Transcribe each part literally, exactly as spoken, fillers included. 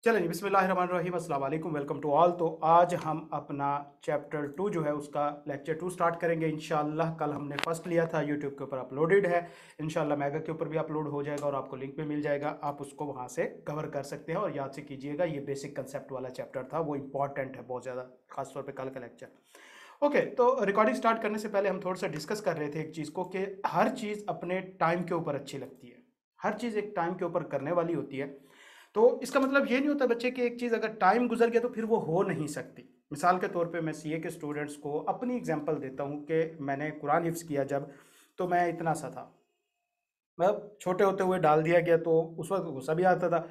चलें जी, बिस्मिल्लाहिर्रहमानिर्रहीम, अस्सलाम वालेकुम, वेलकम टू ऑल। तो आज हम अपना चैप्टर टू जो है उसका लेक्चर टू स्टार्ट करेंगे इंशाल्लाह। कल हमने फर्स्ट लिया था, यूट्यूब के ऊपर अपलोडेड है, इंशाल्लाह मेगा के ऊपर भी अपलोड हो जाएगा और आपको लिंक भी मिल जाएगा, आप उसको वहाँ से कवर कर सकते हैं। और याद से कीजिएगा, ये बेसिक कंसेप्ट वाला चैप्टर था, वो इंपॉर्टेंट है बहुत ज़्यादा, खासतौर पर कल का लेक्चर। ओके, तो रिकॉर्डिंग स्टार्ट करने से पहले हम थोड़ा सा डिस्कस कर रहे थे एक चीज़ को, कि हर चीज़ अपने टाइम के ऊपर अच्छी लगती है, हर चीज़ एक टाइम के ऊपर करने वाली होती है। तो इसका मतलब ये नहीं होता बच्चे कि एक चीज़ अगर टाइम गुजर गया तो फिर वो हो नहीं सकती। मिसाल के तौर पे मैं सीए के स्टूडेंट्स को अपनी एग्जांपल देता हूँ कि मैंने कुरान हिफ्ज़ किया जब, तो मैं इतना सा था, मतलब छोटे होते हुए डाल दिया गया, तो उस वक्त गुस्सा भी आता था।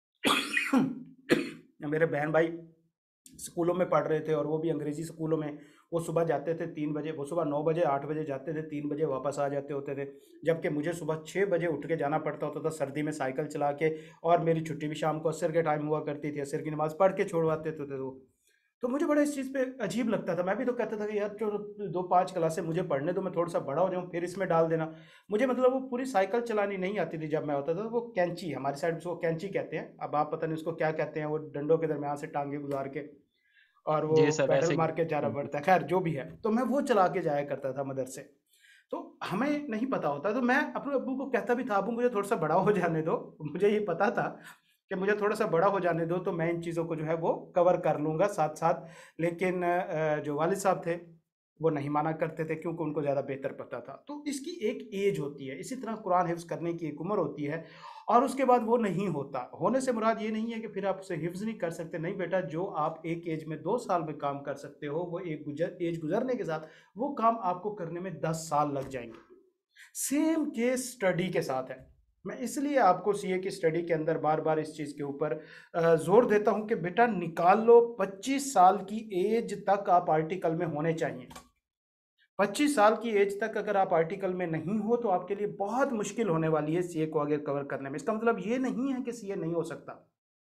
मेरे बहन भाई स्कूलों में पढ़ रहे थे और वो भी अंग्रेजी स्कूलों में। वो सुबह जाते थे तीन बजे, वो सुबह नौ बजे आठ बजे जाते थे, तीन बजे वापस आ जाते होते थे। जबकि मुझे सुबह छः बजे उठ के जाना पड़ता होता था सर्दी में साइकिल चला के, और मेरी छुट्टी भी शाम को असर के टाइम हुआ करती थी, असर की नमाज़ पढ़ के छोड़वाते थे वो। तो मुझे बड़ा इस चीज़ पे अजीब लगता था। मैं भी तो कहता था कि यार जो दो पाँच क्लासें मुझे पढ़ने दो, मैं थोड़ा सा बड़ा हो जाऊँ फिर इसमें डाल देना। मुझे मतलब वो पूरी साइकिल चलानी नहीं आती थी जब मैं होता था। वो कैंची, हमारी साइड में उसको कैंची कहते हैं, अब आप पता नहीं उसको क्या कहते हैं, वो डंडों के दरमियान से टांगे गुजार के और वो जी सर, पेडल ऐसे मार के जाना ही। पड़ता है। खैर जो भी है, तो मैं वो चला के जाया करता था मदरसे। तो हमें नहीं पता होता, तो मैं अपने अब्बू को कहता भी था, अब्बू मुझे थोड़ा सा बड़ा हो जाने दो। मुझे ये पता था कि मुझे थोड़ा सा बड़ा हो जाने दो, तो मैं इन चीज़ों को जो है वो कवर कर लूँगा साथ साथ। लेकिन अ, जो वालिद साहब थे वो नहीं माना करते थे, क्योंकि उनको ज़्यादा बेहतर पता था। तो इसकी एक एज होती है, इसी तरह कुरान हिफ्ज़ करने की एक उम्र होती है, और उसके बाद वो नहीं होता। होने से मुराद ये नहीं है कि फिर आप उसे हिफ्ज़ नहीं कर सकते, नहीं बेटा, जो आप एक एज में दो साल में काम कर सकते हो, वो एक गुजर एज गुजरने के साथ वो काम आपको करने में दस साल लग जाएंगे। सेम केस स्टडी के साथ है। मैं इसलिए आपको सीए की स्टडी के अंदर बार बार इस चीज़ के ऊपर अ, जोर देता हूं कि बेटा निकाल लो, पच्चीस साल की एज तक आप आर्टिकल में होने चाहिए। पच्चीस साल की एज तक अगर आप आर्टिकल में नहीं हो तो आपके लिए बहुत मुश्किल होने वाली है सीए को आगे कवर करने में। इसका मतलब ये नहीं है कि सीए नहीं हो सकता।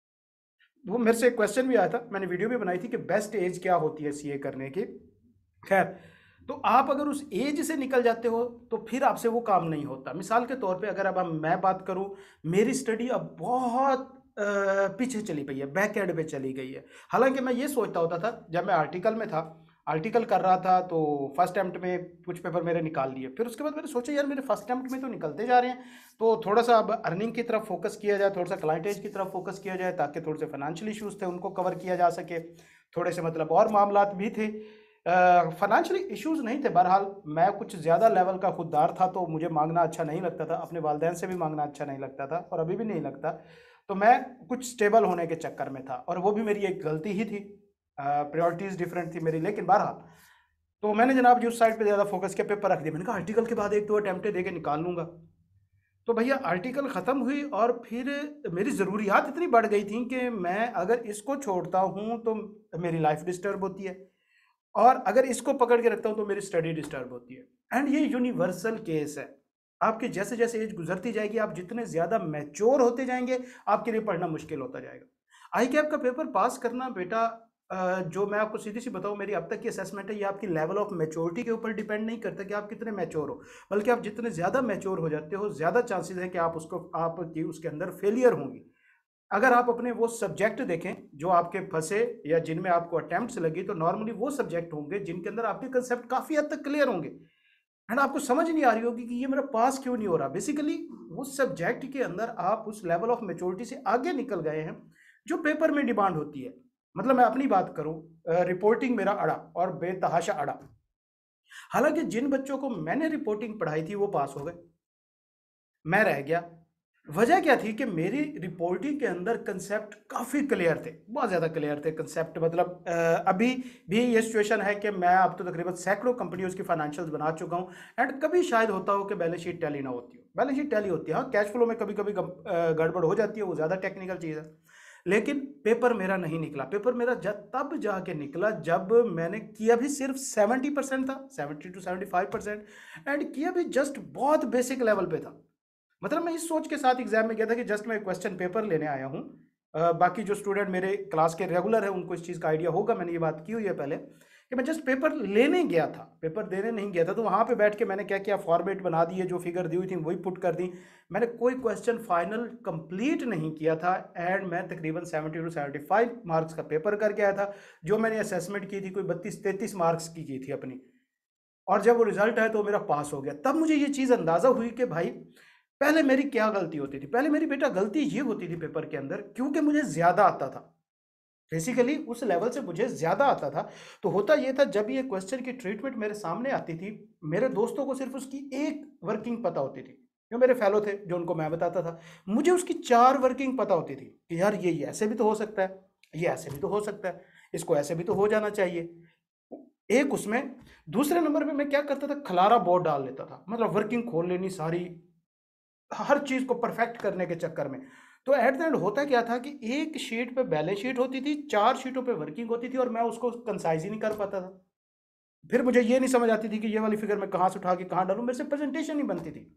वो मेरे से एक क्वेश्चन भी आया था, मैंने वीडियो भी बनाई थी कि बेस्ट एज क्या होती है सीए करने की। खैर, तो आप अगर उस एज से निकल जाते हो तो फिर आपसे वो काम नहीं होता। मिसाल के तौर पे अगर अब हम मैं बात करूं, मेरी स्टडी अब बहुत अ, पीछे चली गई है, बैक एंड पे चली गई है। हालांकि मैं ये सोचता होता था जब मैं आर्टिकल में था, आर्टिकल कर रहा था, तो फर्स्ट अटेम्प्ट में कुछ पेपर मेरे निकाल लिए। फिर उसके बाद मैंने सोचा यार मेरे फर्स्ट अटेम्प्ट में तो निकलते जा रहे हैं, तो थोड़ा सा अब अर्निंग की तरफ फोकस किया जाए, थोड़ा सा क्लाइंटेज की तरफ फोकस किया जाए, ताकि थोड़े से फाइनेंशियल इश्यूज थे उनको कवर किया जा सके। थोड़े से मतलब और मामलात भी थे, फाइनेंशियली इश्यूज नहीं थे। बहरहाल मैं कुछ ज़्यादा लेवल का खुददार था, तो मुझे मांगना अच्छा नहीं लगता था, अपने वालदेन से भी मांगना अच्छा नहीं लगता था, और अभी भी नहीं लगता। तो मैं कुछ स्टेबल होने के चक्कर में था, और वो भी मेरी एक गलती ही थी, प्रायोरिटीज़ डिफरेंट थी मेरी। लेकिन बहरहाल, तो मैंने जनाब जी उस साइड पे ज़्यादा फोकस किया, पेपर रख दिया। मैंने कहा आर्टिकल के बाद एक दो अटैम्प्टें दे के निकाल लूंगा। तो भैया आर्टिकल ख़त्म हुई, और फिर मेरी ज़रूरियात इतनी बढ़ गई थी कि मैं अगर इसको छोड़ता हूँ तो मेरी लाइफ डिस्टर्ब होती है, और अगर इसको पकड़ के रखता हूं तो मेरी स्टडी डिस्टर्ब होती है। एंड ये यूनिवर्सल केस है। आपके जैसे जैसे एज गुजरती जाएगी, आप जितने ज्यादा मैच्योर होते जाएंगे, आपके लिए पढ़ना मुश्किल होता जाएगा। आई कैप का पेपर पास करना बेटा, अ, जो मैं आपको सीधी सी बताऊं, मेरी अब तक की असेसमेंट है, ये आपकी लेवल ऑफ मैच्योरिटी के ऊपर डिपेंड नहीं करता कि आप कितने मैच्योर हो, बल्कि आप जितने ज्यादा मैच्योर हो जाते हो, ज्यादा चांसेस है कि आप उसको आपकी उसके अंदर फेलियर होंगी। अगर आप अपने वो सब्जेक्ट देखें जो आपके फंसे या जिनमें आपको अटेम्प्ट्स लगी, तो नॉर्मली वो सब्जेक्ट होंगे जिनके अंदर आपके कंसेप्ट काफी हद तक क्लियर होंगे, एंड आपको समझ नहीं आ रही होगी कि ये मेरा पास क्यों नहीं हो रहा। बेसिकली उस सब्जेक्ट के अंदर आप उस लेवल ऑफ मेच्योरिटी से आगे निकल गए हैं जो पेपर में डिमांड होती है। मतलब मैं अपनी बात करूं, रिपोर्टिंग मेरा अड़ा, और बेतहाशा अड़ा। हालांकि जिन बच्चों को मैंने रिपोर्टिंग पढ़ाई थी वो पास हो गए, मैं रह गया। वजह क्या थी कि मेरी रिपोर्टिंग के अंदर कंसेप्ट काफ़ी क्लियर थे, बहुत ज़्यादा क्लियर थे कंसेप्ट। मतलब अ, अभी भी ये सिचुएशन है कि मैं अब तो तकरीबन सैकड़ों कंपनियों की फाइनेंशियल्स बना चुका हूँ, एंड कभी शायद होता हो कि बैलेंस शीट टैली ना होती हो। बैलेंस शीट टैली होती है, हाँ, कैश फ्लो में कभी कभी गड़बड़ हो जाती है, वो ज़्यादा टेक्निकल चीज़ है। लेकिन पेपर मेरा नहीं निकला। पेपर मेरा जब तब जाके निकला जब मैंने किया भी सिर्फ सेवेंटी परसेंट था, seventy two seventy five percent, and किया भी जस्ट बहुत बेसिक लेवल पे था। मतलब मैं इस सोच के साथ एग्जाम में गया था कि जस्ट मैं क्वेश्चन पेपर लेने आया हूँ। अ, बाकी जो स्टूडेंट मेरे क्लास के रेगुलर है उनको इस चीज़ का आइडिया होगा, मैंने ये बात की हुई है पहले, कि मैं जस्ट पेपर लेने गया था, पेपर देने नहीं गया था। तो वहाँ पे बैठ के मैंने क्या किया, फॉर्मेट बना दिए, जो फिगर दी हुई थी वही पुट कर दी। मैंने कोई क्वेश्चन फाइनल कंप्लीट नहीं किया था एंड मैं तकरीबन seventy two seventy five marks का पेपर करके आया था। जो मैंने असेसमेंट की थी कोई बत्तीस तैंतीस मार्क्स की की थी अपनी, और जब वो रिजल्ट आया तो मेरा पास हो गया। तब मुझे ये चीज़ अंदाज़ा हुई कि भाई पहले मेरी क्या गलती होती थी। पहले मेरी बेटा गलती ये होती थी पेपर के अंदर, क्योंकि मुझे ज़्यादा आता था, बेसिकली उस लेवल से मुझे ज़्यादा आता था। तो होता ये था, जब ये क्वेश्चन की ट्रीटमेंट मेरे सामने आती थी, मेरे दोस्तों को सिर्फ उसकी एक वर्किंग पता होती थी, जो मेरे फेलो थे, जो उनको मैं बताता था। मुझे उसकी चार वर्किंग पता होती थी कि यार ये ये ऐसे भी तो हो सकता है, ये ऐसे भी तो हो सकता है, इसको ऐसे भी तो हो जाना चाहिए। एक उसमें, दूसरे नंबर पे मैं क्या करता था, खलारा बोर्ड डाल लेता था, मतलब वर्किंग खोल लेनी सारी, हर चीज को परफेक्ट करने के चक्कर में। तो एट द एंड होता क्या था कि एक शीट पे बैलेंस शीट होती थी, चार शीटों पे वर्किंग होती थी, और मैं उसको कंसाइज ही नहीं कर पाता था। फिर मुझे ये नहीं समझ आती थी कि ये वाली फिगर मैं कहाँ से उठा के कहाँ डालूं, मेरे से प्रेजेंटेशन नहीं बनती थी।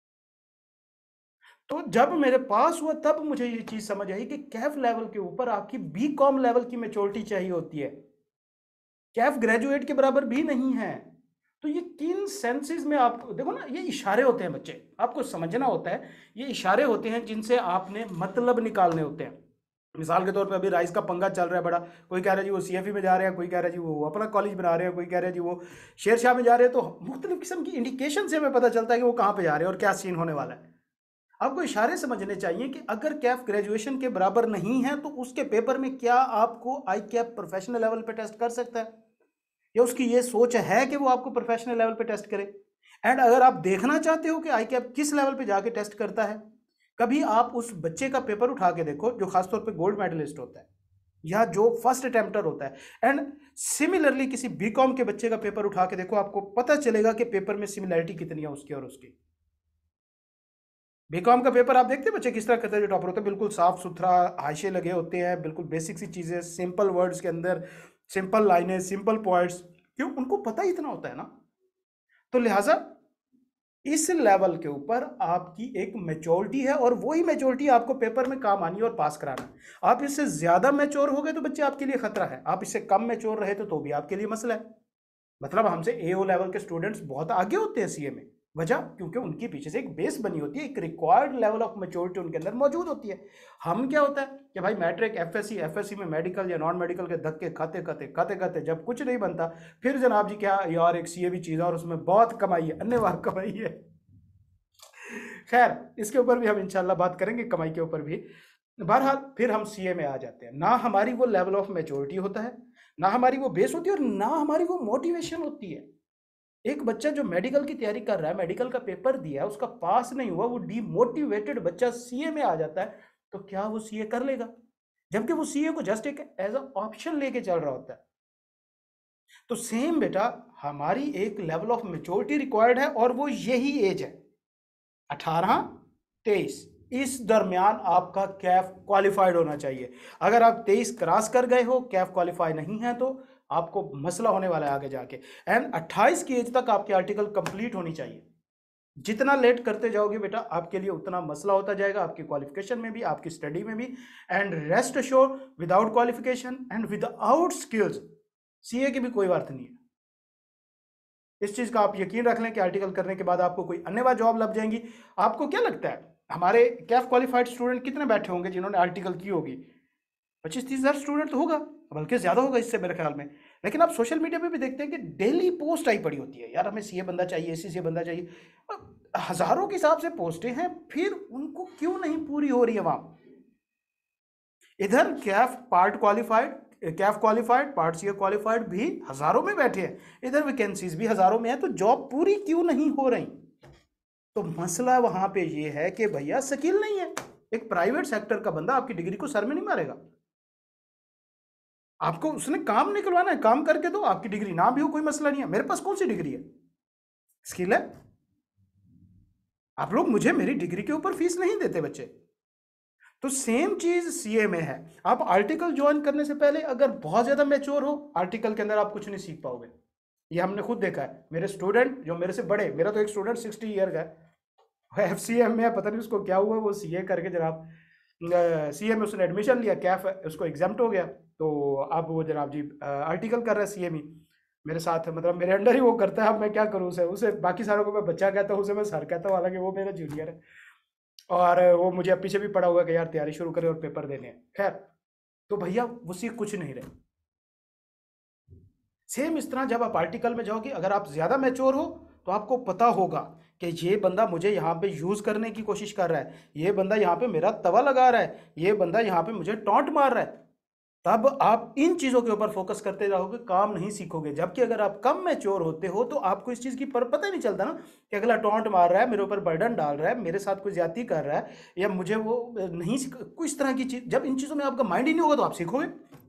तो जब मेरे पास हुआ तब मुझे ये चीज समझ आई कि कैफ लेवल के ऊपर आपकी बी कॉम लेवल की मेच्योरिटी चाहिए होती है, कैफ ग्रेजुएट के बराबर भी नहीं है। तो ये किन सेंसेस में आपको देखो ना, ये इशारे होते हैं बच्चे, आपको समझना होता है। ये इशारे होते हैं जिनसे आपने मतलब निकालने होते हैं। मिसाल के तौर पे अभी राइस का पंगा चल रहा है बड़ा, कोई कह रहा है जी वो सीएफई में जा रहे हैं, कोई कह रहा है जी वो अपना कॉलेज बना रहे हैं, कोई कह रहा है जी वो शेरशाह में जा रहे हैं। तो मुख्तलिफ किस्म की इंडिकेशन से हमें पता चलता है कि वो कहाँ पे जा रहे हैं और क्या सीन होने वाला है। आपको इशारे समझने चाहिए कि अगर कैफ ग्रेजुएशन के बराबर नहीं है तो उसके पेपर में क्या आपको आई कैप प्रोफेशनल लेवल पे टेस्ट कर सकता है, या उसकी ये सोच है कि वो आपको प्रोफेशनल लेवल पे टेस्ट करे। एंड अगर आप देखना चाहते हो कि आई कैप किस लेवल पे जाके टेस्ट करता है, कभी आप उस बच्चे का पेपर उठा के देखो जो खासतौर पे गोल्ड मेडलिस्ट होता है या जो फर्स्ट अटेम्प्टर होता है, एंड सिमिलरली किसी बीकॉम के बच्चे का पेपर उठा के देखो, आपको पता चलेगा कि पेपर में सिमिलैरिटी कितनी है उसकी और उसकी। बीकॉम का पेपर आप देखते हैं बच्चे किस तरह करते हैं, जो टॉपर होते हैं बिल्कुल साफ सुथरा, हाशिए लगे होते हैं, बिल्कुल बेसिक सी चीजें, सिंपल वर्ड्स के अंदर सिंपल लाइनें, सिंपल पॉइंट्स, क्यों, उनको पता ही इतना होता है ना। तो लिहाजा इस लेवल के ऊपर आपकी एक मेच्योरिटी है, और वही मेच्योरिटी आपको पेपर में काम आनी है और पास कराना है। आप इससे ज्यादा मैच्योर हो गए तो बच्चे आपके लिए खतरा है, आप इससे कम मैच्योर रहे तो, तो भी आपके लिए मसला है। मतलब हमसे एओ लेवल के स्टूडेंट्स बहुत आगे होते हैं सीए में, वजह क्योंकि उनके पीछे से एक बेस बनी होती है, एक रिक्वायर्ड लेवल ऑफ मैच्योरिटी उनके अंदर मौजूद होती है। हम क्या होता है कि भाई मैट्रिक, एफएससी, एफएससी में मेडिकल या नॉन मेडिकल के धक्के खाते खाते खाते खाते जब कुछ नहीं बनता, फिर जनाब जी क्या यार एक सीए भी चीज़ है और उसमें बहुत कमाई है, अन्यवार कमाई है। खैर इसके ऊपर भी हम इंशाल्लाह बात करेंगे, कमाई के ऊपर भी। बहरहाल फिर हम सीए में आ जाते हैं, ना हमारी वो लेवल ऑफ मैच्योरिटी होता है, ना हमारी वो बेस होती है, और ना हमारी वो मोटिवेशन होती है। एक बच्चा जो मेडिकल की तैयारी कर रहा है, मेडिकल का पेपर दिया, उसका पास नहीं हुआ, वो डीमोटिवेटेड बच्चा सीए में आ जाता है, तो क्या वो सीए कर लेगा? जबकि वो सीए को जस्ट एक एज अ ऑप्शन लेके चल रहा होता है। तो सेम बेटा, हमारी एक लेवल ऑफ मेच्योरिटी रिक्वायर्ड है, और वो यही एज है अठारह तेईस, इस दरमियान आपका कैफ क्वालिफाइड होना चाहिए। अगर आप तेईस क्रॉस कर गए हो, कैफ क्वालिफाई नहीं है, तो आपको मसला होने वाला है आगे जाके। एंड अट्ठाईस की एज तक आपकी आर्टिकल कंप्लीट होनी चाहिए। जितना लेट करते जाओगे बेटा, आपके लिए उतना मसला होता जाएगा, आपकी क्वालिफिकेशन में भी, आपकी स्टडी में भी। And rest assure, without qualification and without skills CA की भी कोई बात नहीं है। इस चीज का आप यकीन रख लें कि आर्टिकल करने के बाद आपको कोई अन्य जॉब लग जाएंगी। आपको क्या लगता है हमारे कैफ क्वालिफाइड स्टूडेंट कितने बैठे होंगे जिन्होंने आर्टिकल की होगी? पच्चीस तीस हजार स्टूडेंट तो होगा, बल्कि ज्यादा होगा इससे मेरे ख्याल में। लेकिन आप सोशल मीडिया पे भी देखते हैं कि डेली पोस्ट आई पड़ी होती है, यार हमें सीए बंदा चाहिए, एसी सीए बंदा चाहिए, हजारों के हिसाब से पोस्टें हैं, फिर उनको क्यों नहीं पूरी हो रही है वहां? इधर CAF part qualified, CAF qualified, part C qualified भी हजारों में बैठे हैं, इधर वैकेंसीज भी हजारों में है, तो जॉब पूरी क्यों नहीं हो रही? तो मसला वहां पे ये है कि भैया स्किल नहीं है। एक प्राइवेट सेक्टर का बंदा आपकी डिग्री को सर में नहीं मारेगा, आपको उसने काम निकलवाना है, काम करके दो, आपकी डिग्री ना भी हो कोई मसला नहीं है। मेरे पास कौन सी डिग्री है, स्किल है। आप लोग मुझे मेरी डिग्री के ऊपर फीस नहीं देते बच्चे। तो सेम चीज सीए में है। आप आर्टिकल ज्वाइन करने से पहले अगर बहुत ज्यादा मैच्योर हो, आर्टिकल के अंदर आप कुछ नहीं सीख पाओगे। ये हमने खुद देखा है, मेरे स्टूडेंट जो मेरे से बड़े, मेरा तो एक स्टूडेंट सिक्सटी ईयर का है, एफ सी एम में पता नहीं उसको क्या हुआ, वो सीए करके जनाब सीए में उसने एडमिशन लिया, कैफ उसको एग्जाम्प्ट हो गया, तो अब वो जनाब जी आर्टिकल कर रहा है सीए में। मेरे साथ मतलब मेरे अंडर ही वो करता है। अब मैं क्या करूँ उसे उसे बाकी सारों को मैं बच्चा कहता हूँ, उसे मैं सर कहता हूँ, हालांकि वो मेरा जूनियर है। और वो मुझे अब पीछे भी पड़ा हुआ है कि यार तैयारी शुरू करें और पेपर देने हैं। खैर, तो भैया उसी कुछ नहीं रहे। सेम इस तरह जब आप आर्टिकल में जाओगे, अगर आप ज़्यादा मैच्योर हो तो आपको पता होगा कि ये बंदा मुझे यहाँ पे यूज़ करने की कोशिश कर रहा है, ये बंदा यहाँ पे मेरा तवा लगा रहा है, ये बंदा यहाँ पे मुझे टॉन्ट मार रहा है। तब आप इन चीज़ों के ऊपर फोकस करते रहोगे, काम नहीं सीखोगे। जबकि अगर आप कम मैच्योर होते हो तो आपको इस चीज़ की पर पता ही नहीं चलता ना कि अगला टॉन्ट मार रहा है, मेरे ऊपर बर्डन डाल रहा है, मेरे साथ कोई ज्यादती कर रहा है, या मुझे वो नहीं कुछ तरह की चीज़। जब इन चीज़ों में आपका माइंड ही नहीं होगा तो आप सीखोगे।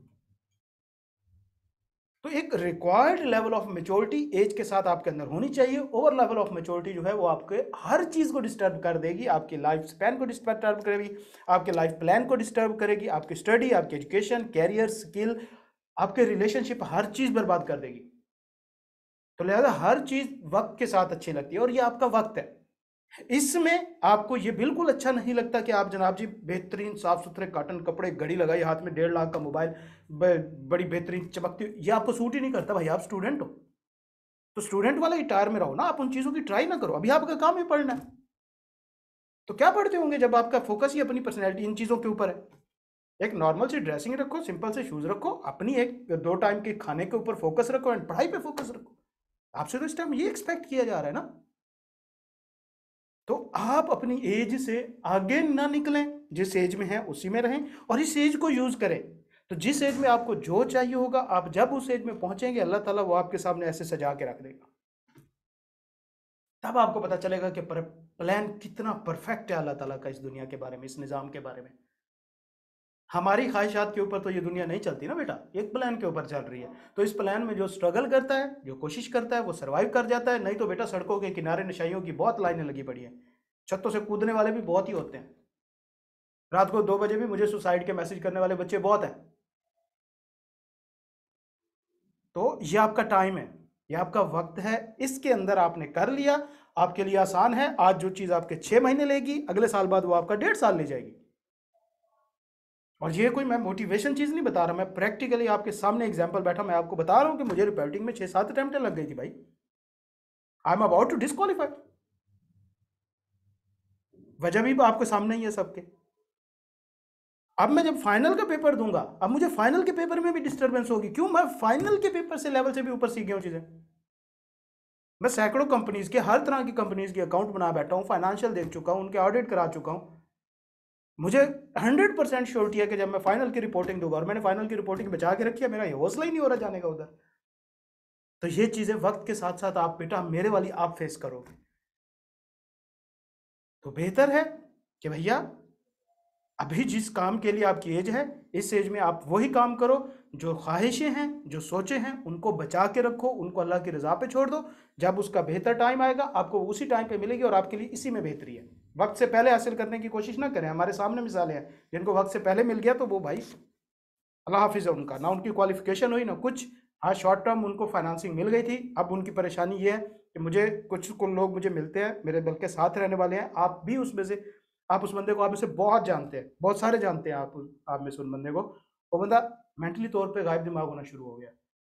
तो एक required level of maturity age के साथ आपके अंदर होनी चाहिए। ओवर लेवल ऑफ मेच्योरिटी जो है वो आपके हर चीज को डिस्टर्ब कर देगी, आपकी लाइफ स्पैन को डिस्टर्ब करेगी, आपके लाइफ प्लान को डिस्टर्ब करेगी, आपकी स्टडी, आपकी एजुकेशन, कैरियर, स्किल, आपके रिलेशनशिप, हर चीज बर्बाद कर देगी। तो लिहाजा हर चीज वक्त के साथ अच्छी लगती है, और ये आपका वक्त है। इसमें आपको ये बिल्कुल अच्छा नहीं लगता कि आप जनाब जी बेहतरीन साफ सुथरे कॉटन कपड़े, घड़ी लगाई हाथ में, डेढ़ लाख का मोबाइल, बड़ी बेहतरीन चमकती, ये आपको सूट ही नहीं करता। भाई आप स्टूडेंट हो तो स्टूडेंट वाला ही टायर में रहो ना, आप उन चीजों की ट्राई ना करो। अभी आपका काम ही पढ़ना है, तो क्या पढ़ते होंगे जब आपका फोकस ही अपनी पर्सनैलिटी इन चीजों के ऊपर है। एक नॉर्मल सी ड्रेसिंग रखो, सिंपल से शूज रखो, अपनी एक दो टाइम के खाने के ऊपर फोकस रखो, एंड पढ़ाई पे फोकस रखो। आपसे तो इस टाइम ये एक्सपेक्ट किया जा रहा है ना। तो आप अपनी एज से आगे ना निकलें, जिस एज में हैं उसी में रहें, और इस एज को यूज करें। तो जिस एज में आपको जो चाहिए होगा, आप जब उस एज में पहुंचेंगे, अल्लाह ताला वो आपके सामने ऐसे सजा के रख देगा। तब आपको पता चलेगा कि प्लान कितना परफेक्ट है अल्लाह ताला का इस दुनिया के बारे में, इस निज़ाम के बारे में। हमारी ख्वाहिशात के ऊपर तो ये दुनिया नहीं चलती ना बेटा, एक प्लान के ऊपर चल रही है। तो इस प्लान में जो स्ट्रगल करता है, जो कोशिश करता है, वो सर्वाइव कर जाता है। नहीं तो बेटा सड़कों के किनारे नशाइयों की बहुत लाइनें लगी पड़ी हैं, छतों से कूदने वाले भी बहुत ही होते हैं। रात को दो बजे भी मुझे सुसाइड के मैसेज करने वाले बच्चे बहुत हैं। तो ये आपका टाइम है, ये आपका वक्त है, इसके अंदर आपने कर लिया, आपके लिए आसान है। आज जो चीज आपके छह महीने लेगी, अगले साल बाद वो आपका डेढ़ साल ले जाएगी। और ये कोई मैं मोटिवेशन चीज नहीं बता रहा, मैं प्रैक्टिकली आपके सामने एग्जांपल बैठा, मैं आपको बता रहा हूं कि मुझे रिपेल्टिंग में छह सात अटेम्प्ट लग गई थी भाई। I am about to disqualify. वजह भी आपके सामने ही है सबके। अब मैं जब फाइनल का पेपर दूंगा, अब मुझे फाइनल के पेपर में भी डिस्टर्बेंस होगी। क्यों? मैं फाइनल के पेपर से लेवल से भी ऊपर सीख गया हूं चीजें। मैं सैकड़ों कंपनीज के, हर तरह की कंपनीज के अकाउंट बना बैठा हूं, फाइनेंशियल देख चुका हूं, उनके ऑडिट करा चुका हूं। मुझे हंड्रेड परसेंट श्योरिटी है कि जब मैं फाइनल की रिपोर्टिंग दूंगा, और मैंने फाइनल की रिपोर्टिंग बचा के रखी है, मेरा ये हौसला ही नहीं हो रहा जाने का उधर। तो ये चीजें वक्त के साथ साथ आप बेटा मेरे वाली आप फेस करोगे। तो बेहतर है कि भैया अभी जिस काम के लिए आपकी एज है, इस एज में आप वही काम करो। जो ख्वाहिशें हैं, जो सोचे हैं, उनको बचा के रखो, उनको अल्लाह की रजा पे छोड़ दो। जब उसका बेहतर टाइम आएगा, आपको उसी टाइम पे मिलेगी, और आपके लिए इसी में बेहतरी है। वक्त से पहले हासिल करने की कोशिश ना करें। हमारे सामने मिसालें हैं जिनको वक्त से पहले मिल गया, तो वो भाई अल्लाह हाफिज है उनका, ना उनकी क्वालिफिकेशन हुई ना कुछ। हाँ, शॉर्ट टर्म उनको फाइनेंसिंग मिल गई थी। अब उनकी परेशानी ये है कि मुझे कुछ कुछ लोग मुझे मिलते हैं, मेरे बल्कि साथ रहने वाले हैं, आप भी उसमें से, आप उस बंदे को, आप में से बहुत जानते हैं, बहुत सारे जानते हैं आप आप में से उन बंदे को। वो बंदा मेंटली तौर पे गायब दिमाग होना शुरू हो गया।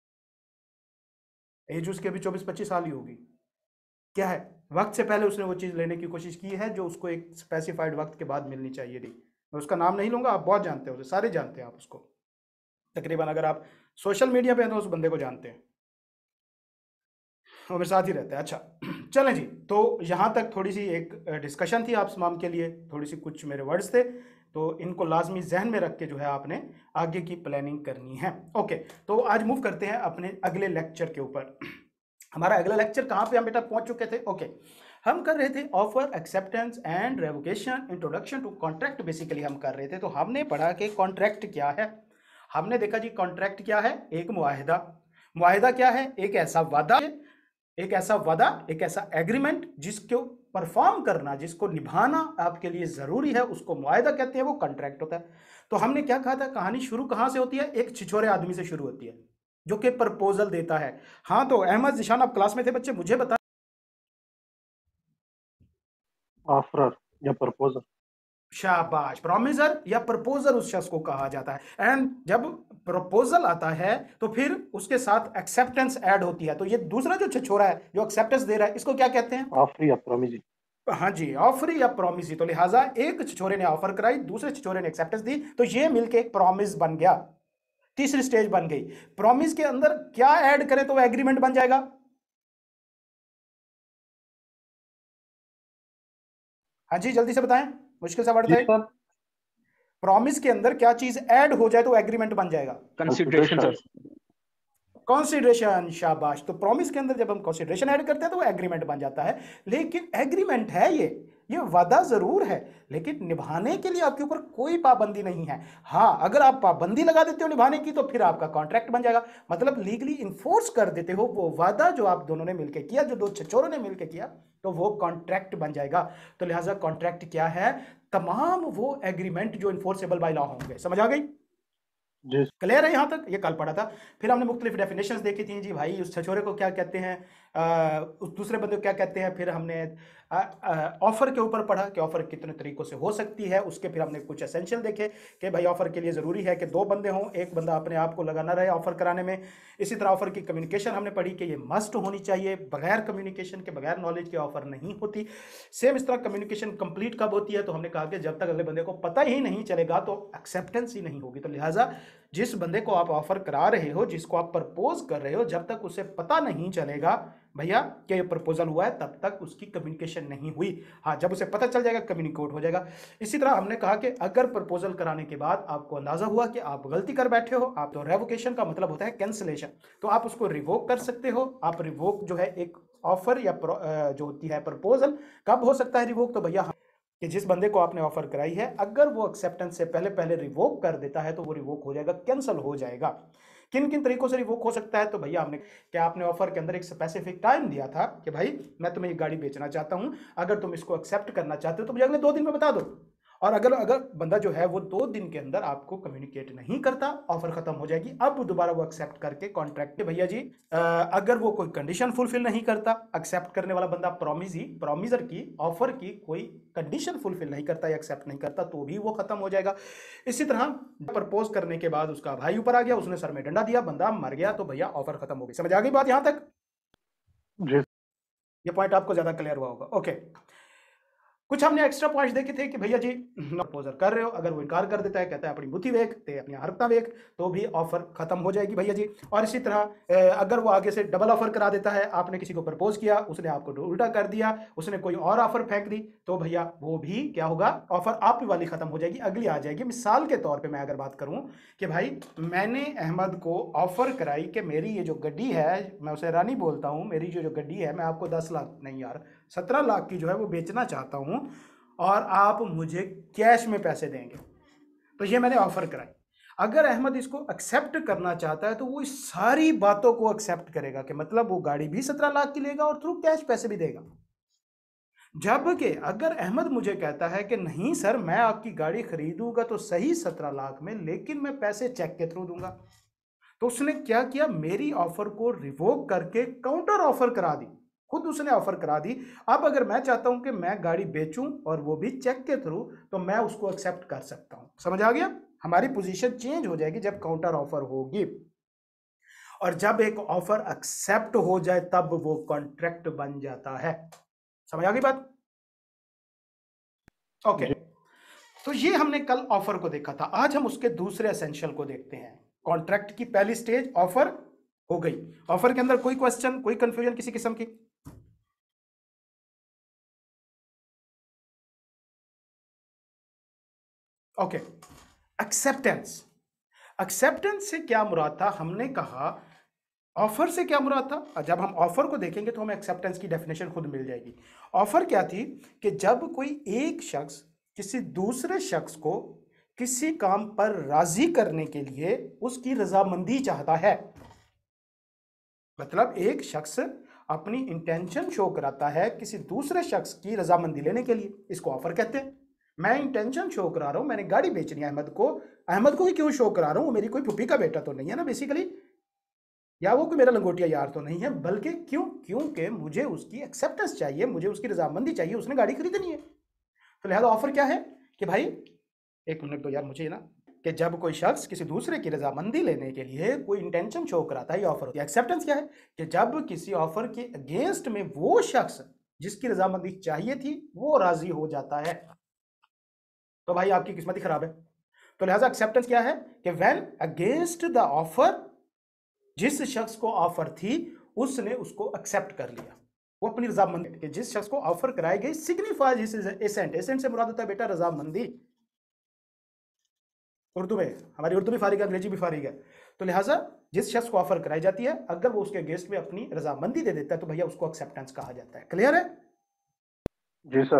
एज उसकी अभी चौबीस पच्चीस साल ही होगी। क्या है? वक्त से पहले उसने वो चीज़ लेने की कोशिश की है जो उसको एक स्पेसिफाइड वक्त के बाद मिलनी चाहिए थी। मैं उसका नाम नहीं लूंगा, आप बहुत जानते हो उसे, सारे जानते हैं आप उसको। तकरीबन अगर आप सोशल मीडिया पे हैं तो उस बंदे को जानते हैं, वो मेरे साथ ही रहता है। अच्छा चलें जी, तो यहाँ तक थोड़ी सी एक डिस्कशन थी आप तमाम के लिए, थोड़ी सी कुछ मेरे वर्ड्स थे, तो इनको लाजमी जहन में रख के जो है आपने आगे की प्लानिंग करनी है। ओके, तो आज मूव करते हैं अपने अगले लेक्चर के ऊपर। हमारा अगला लेक्चर कहाँ पे हम बेटा पहुंच चुके थे? ओके, हम कर रहे थे offer, acceptance and revocation, introduction to contract basically हम कर रहे थे। तो हमने पढ़ा कि कॉन्ट्रैक्ट क्या है। हमने देखा जी कॉन्ट्रैक्ट क्या है, एक मुआहिदा। मुआहिदा क्या है? एक ऐसा वादा, एक ऐसा वादा, एक ऐसा एग्रीमेंट जिसको परफॉर्म करना, जिसको निभाना आपके लिए जरूरी है, उसको मुआहिदा कहते हैं, वो कॉन्ट्रैक्ट होता है। तो हमने क्या कहा था, कहानी शुरू कहां से होती है? एक छिछोरे आदमी से शुरू होती है जो कि प्रपोजल देता है। हाँ, तो अहमद जिशान आप क्लास में थे बच्चे, मुझे बता। ऑफरर या प्रपोजर। शाबाश, प्रॉमिसर या प्रपोजर उस शख्स को कहा जाता है। एंड जब प्रपोजल आता है तो फिर उसके साथ एक्सेप्टेंस ऐड होती है। तो ये दूसरा जो छिछोरा है जो एक्सेप्टेंस दे रहा है, इसको क्या कहते हैं? ऑफर या प्रॉमिस। हाँ जी, ऑफर या प्रॉमिस। तो लिहाजा एक छिछोरे ने ऑफर कराई, दूसरे छिछोरे ने एक्सेप्टेंस दी, तो ये मिलके एक प्रॉमिस बन गया। तीसरी स्टेज बन गई। प्रॉमिस के अंदर क्या ऐड करें तो वो एग्रीमेंट बन जाएगा? हाँ जी, जल्दी से बताएं, मुश्किल सा वर्ड जी था। सर। प्रॉमिस के अंदर क्या चीज ऐड हो जाए तो एग्रीमेंट बन जाएगा? Consideration sir. कॉन्सिडरेशन, शाबाश। तो प्रॉमिस के अंदर जब हम कॉन्सिडरेशन ऐड करते हैं तो वो एग्रीमेंट बन जाता है। लेकिन एग्रीमेंट है ये ये वादा जरूर है, लेकिन निभाने के लिए आपके ऊपर कोई पाबंदी नहीं है। हाँ, अगर आप पाबंदी लगा देते हो निभाने की तो फिर आपका कॉन्ट्रैक्ट बन जाएगा। मतलब लीगली इन्फोर्स कर देते हो वो वादा जो आप दोनों ने मिलकर किया, जो दो छिछोरों ने मिलकर किया, तो वो कॉन्ट्रैक्ट बन जाएगा। तो लिहाजा कॉन्ट्रैक्ट क्या है? तमाम वो एग्रीमेंट जो इन्फोर्सेबल बाय लॉ होंगे। समझ आ गई? क्लियर है यहां तक? ये कल पढ़ा था। फिर हमने मुख्तलिफ डेफिनेशंस देखी थी जी, भाई उस छछोरे को क्या कहते हैं, आ, उस दूसरे बंदे को क्या कहते हैं। फिर हमने ऑफर के ऊपर पढ़ा कि ऑफर कितने तरीकों से हो सकती है। उसके फिर हमने कुछ एसेंशियल देखे कि भाई ऑफर के लिए ज़रूरी है कि दो बंदे हों, एक बंदा अपने आप को लगाना रहे ऑफर कराने में। इसी तरह ऑफर की कम्युनिकेशन हमने पढ़ी कि ये मस्ट होनी चाहिए, बगैर कम्युनिकेशन के, बगैर नॉलेज के ऑफर नहीं होती। सेम इस तरह कम्युनिकेशन कंप्लीट कब होती है? तो हमने कहा कि जब तक अगले बंदे को पता ही नहीं चलेगा तो एक्सेप्टेंस ही नहीं होगी। तो लिहाजा जिस बंदे को आप ऑफर करा रहे हो, जिसको आप प्रपोज कर रहे हो, जब तक उसे पता नहीं चलेगा भैया कि ये प्रपोजल हुआ है, तब तक उसकी कम्युनिकेशन नहीं हुई। हाँ, जब उसे पता चल जाएगा कम्युनिकेट हो जाएगा। इसी तरह हमने कहा कि अगर प्रपोजल कराने के बाद आपको अंदाजा हुआ कि आप गलती कर बैठे हो, आप तो रेवोकेशन का मतलब होता है कैंसिलेशन, तो आप उसको रिवोक कर सकते हो। आप रिवोक जो है एक ऑफर या जो होती है प्रपोजल, कब हो सकता है रिवोक? तो भैया कि जिस बंदे को आपने ऑफर कराई है, अगर वो एक्सेप्टेंस से पहले पहले रिवोक कर देता है तो वो रिवोक हो जाएगा, कैंसिल हो जाएगा। किन किन तरीकों से रिवोक हो सकता है? तो भैया हमने क्या आपने ऑफर के अंदर एक स्पेसिफिक टाइम दिया था कि भाई मैं तुम्हें ये गाड़ी बेचना चाहता हूं, अगर तुम इसको एक्सेप्ट करना चाहते हो तो मुझे अगले दो दिन में बता दो। और अगर अगर बंदा जो है वो दो दिन के अंदर आपको कम्युनिकेट नहीं करता, ऑफर खत्म हो जाएगी। अब दोबारा वो एक्सेप्ट करके कॉन्ट्रैक्ट, भैया जी आ, अगर वो कोई कंडीशन फुलफिल नहीं करता, एक्सेप्ट करने वाला बंदा प्रॉमिजी प्रॉमिजर की ऑफर की कोई कंडीशन फुलफिल नहीं करता या एक्सेप्ट नहीं करता, तो भी वो खत्म हो जाएगा। इसी तरह प्रपोज करने के बाद उसका भाई ऊपर आ गया, उसने सर में डंडा दिया, बंदा मर गया, तो भैया ऑफर खत्म हो गई। समझ आ गई बात यहां तक? जी। ये पॉइंट आपको ज्यादा क्लियर हुआ होगा। ओके, कुछ हमने एक्स्ट्रा पॉइंट्स देखे थे कि भैया जी प्रपोजल कर रहे हो, अगर वो इनकार कर देता है, कहता है अपनी बुद्धि वेख ते अपनी हरकता वेख, तो भी ऑफर खत्म हो जाएगी भैया जी। और इसी तरह अगर वो आगे से डबल ऑफर करा देता है, आपने किसी को प्रपोज किया, उसने आपको उल्टा कर दिया, उसने कोई और ऑफर फेंक दी, तो भैया वो भी क्या होगा, ऑफर आप वाली खत्म हो जाएगी, अगली आ जाएगी। मिसाल के तौर पर मैं अगर बात करूं कि भाई मैंने अहमद को ऑफर कराई कि मेरी ये जो गड्डी है, मैं उसे रानी बोलता हूं, मेरी जो जो गड्डी है मैं आपको दस लाख नहीं यार सत्रह लाख की जो है वो बेचना चाहता हूं और आप मुझे कैश में पैसे देंगे। तो ये मैंने ऑफर कराई। अगर अहमद इसको एक्सेप्ट करना चाहता है तो वो इस सारी बातों को एक्सेप्ट करेगा कि मतलब वो गाड़ी भी सत्रह लाख की लेगा और थ्रू कैश पैसे भी देगा। जबकि अगर अहमद मुझे कहता है कि नहीं सर मैं आपकी गाड़ी खरीदूंगा तो सही सत्रह लाख में, लेकिन मैं पैसे चेक के थ्रू दूंगा, तो उसने क्या किया, मेरी ऑफर को रिवोक करके काउंटर ऑफर करा दी, खुद उसने ऑफर करा दी। अब अगर मैं चाहता हूं कि मैं गाड़ी बेचूं और वो भी चेक के थ्रू, तो मैं उसको एक्सेप्ट कर सकता हूं। समझ आ गया? हमारी पोजीशन चेंज हो जाएगी जब काउंटर ऑफर होगी, और जब एक ऑफर एक्सेप्ट हो जाए तब वो कॉन्ट्रैक्ट बन जाता है। समझ आ गई बात? ओके, तो ये हमने कल ऑफर को देखा था। आज हम उसके दूसरे एसेंशियल को देखते हैं। कॉन्ट्रैक्ट की पहली स्टेज ऑफर हो गई। ऑफर के अंदर कोई क्वेश्चन, कोई कंफ्यूजन किसी किस्म की? Okay, acceptance. एक्सेप्टेंस से क्या मुराद था? हमने कहा ऑफर से क्या मुराद था? जब हम ऑफर को देखेंगे तो हमें एक्सेप्टेंस की डेफिनेशन खुद मिल जाएगी। ऑफर क्या थी कि जब कोई एक शख्स किसी दूसरे शख्स को किसी काम पर राजी करने के लिए उसकी रजामंदी चाहता है, मतलब एक शख्स अपनी इंटेंशन शो कराता है किसी दूसरे शख्स की रजामंदी लेने के लिए, इसको ऑफर कहते हैं। मैं इंटेंशन शो करा रहा हूं, मैंने गाड़ी बेचनी है अहमद को। अहमद को ही क्यों शो करा रहा हूं? वो मेरी कोई फुफी का बेटा तो नहीं है ना बेसिकली, या वो कोई मेरा लंगोटिया यार तो नहीं है, बल्कि क्यों? क्योंकि मुझे उसकी एक्सेप्टेंस चाहिए, मुझे उसकी रजामंदी चाहिए, उसने गाड़ी खरीदनी है। तो लिहाजा ऑफर क्या है कि भाई एक मिनट दो यार मुझे ना, कि जब कोई शख्स किसी दूसरे की रजामंदी लेने के लिए कोई इंटेंशन शो कराता है, ये ऑफर होती है। एक्सेप्टेंस क्या है कि जब किसी ऑफर के अगेंस्ट में वो शख्स जिसकी रजामंदी चाहिए थी वो राजी हो जाता है, तो भाई आपकी किस्मत ही खराब है। तो लिहाजा एक्सेप्टेंस क्या है कि व्हेन अगेंस्ट द ऑफर, जिस शख्स को ऑफर थी उसने उसको एक्सेप्ट कर लिया, वो अपनी रजामंदी कि जिस शख्स को ऑफर कराई गई सिग्निफाइज हिज एसेंट। एसेंट से मुराद होता है बेटा रजामंदी। उर्दू में हमारी उर्दू भी फारिग है, अंग्रेजी भी फारिग है। तो लिहाजा जिस शख्स को ऑफर कराई जाती है अगर वो उसके अगेंस्ट में अपनी रजामंदी दे देता है तो भैया उसको एक्सेप्टेंस कहा जाता है। क्लियर है? जी सर।